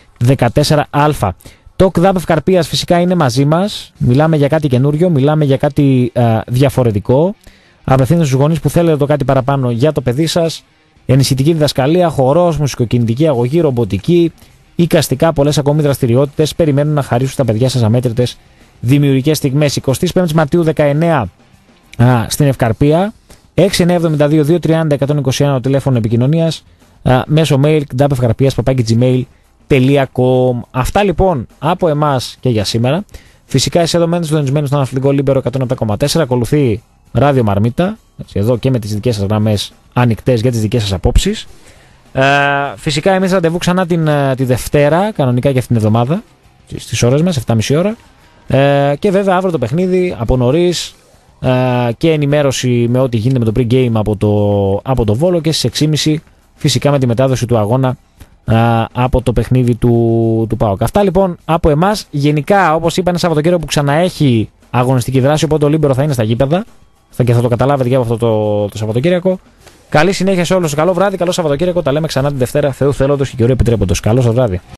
14α. Το ΚΔΑΠ Ευκαρπίας φυσικά είναι μαζί μας. Μιλάμε για κάτι καινούριο, μιλάμε για κάτι διαφορετικό. Απευθύνεται στους γονείς που θέλετε το κάτι παραπάνω για το παιδί σας. Ενισχυτική διδασκαλία, χορός, μουσικοκινητική αγωγή, ρομποτική, εικαστικά, πολλές ακόμη δραστηριότητες περιμένουν να χαρίσουν στα παιδιά σας αμέτρητες δημιουργικές στιγμές. 25 Μαρτίου 19 στην Ευκαρπία, 6972-230-121 το τηλέφωνο επικοινωνίας, μέσω mail kdapevkarpias@gmail.com. Αυτά λοιπόν από εμάς και για σήμερα. Φυσικά εσείς εδώ μένετε συντονισμένοι στον Αθλητικό Λίμπερο 107,4. Ακολουθεί Ράδιο Μαρμίτα, εδώ και με τις δικές σας γραμμές ανοιχτές για τις δικές σας απόψεις. Φυσικά εμείς ραντεβού ξανά τη Δευτέρα, κανονικά και αυτήν την εβδομάδα, στις ώρες μας, 7.30 ώρα. Και βέβαια αύριο το παιχνίδι από νωρίς και ενημέρωση με ό,τι γίνεται με το pre-game από το Βόλο και στις 6.30 φυσικά με τη μετάδοση του αγώνα από το παιχνίδι του ΠΑΟΚ. Αυτά λοιπόν από εμάς. Γενικά, όπως είπα, είναι Σαββατοκύριακο που ξαναέχει αγωνιστική δράση, οπότε ο Λίμπερο θα είναι στα γήπεδα και θα το καταλάβετε και από αυτό το Σαββατοκύριακο. Καλή συνέχεια σε όλους. Καλό βράδυ, καλό Σαββατοκύριακο. Τα λέμε ξανά την Δευτέρα, Θεού θέλοντος και καιρού επιτρέποντος. Καλό σας βράδυ.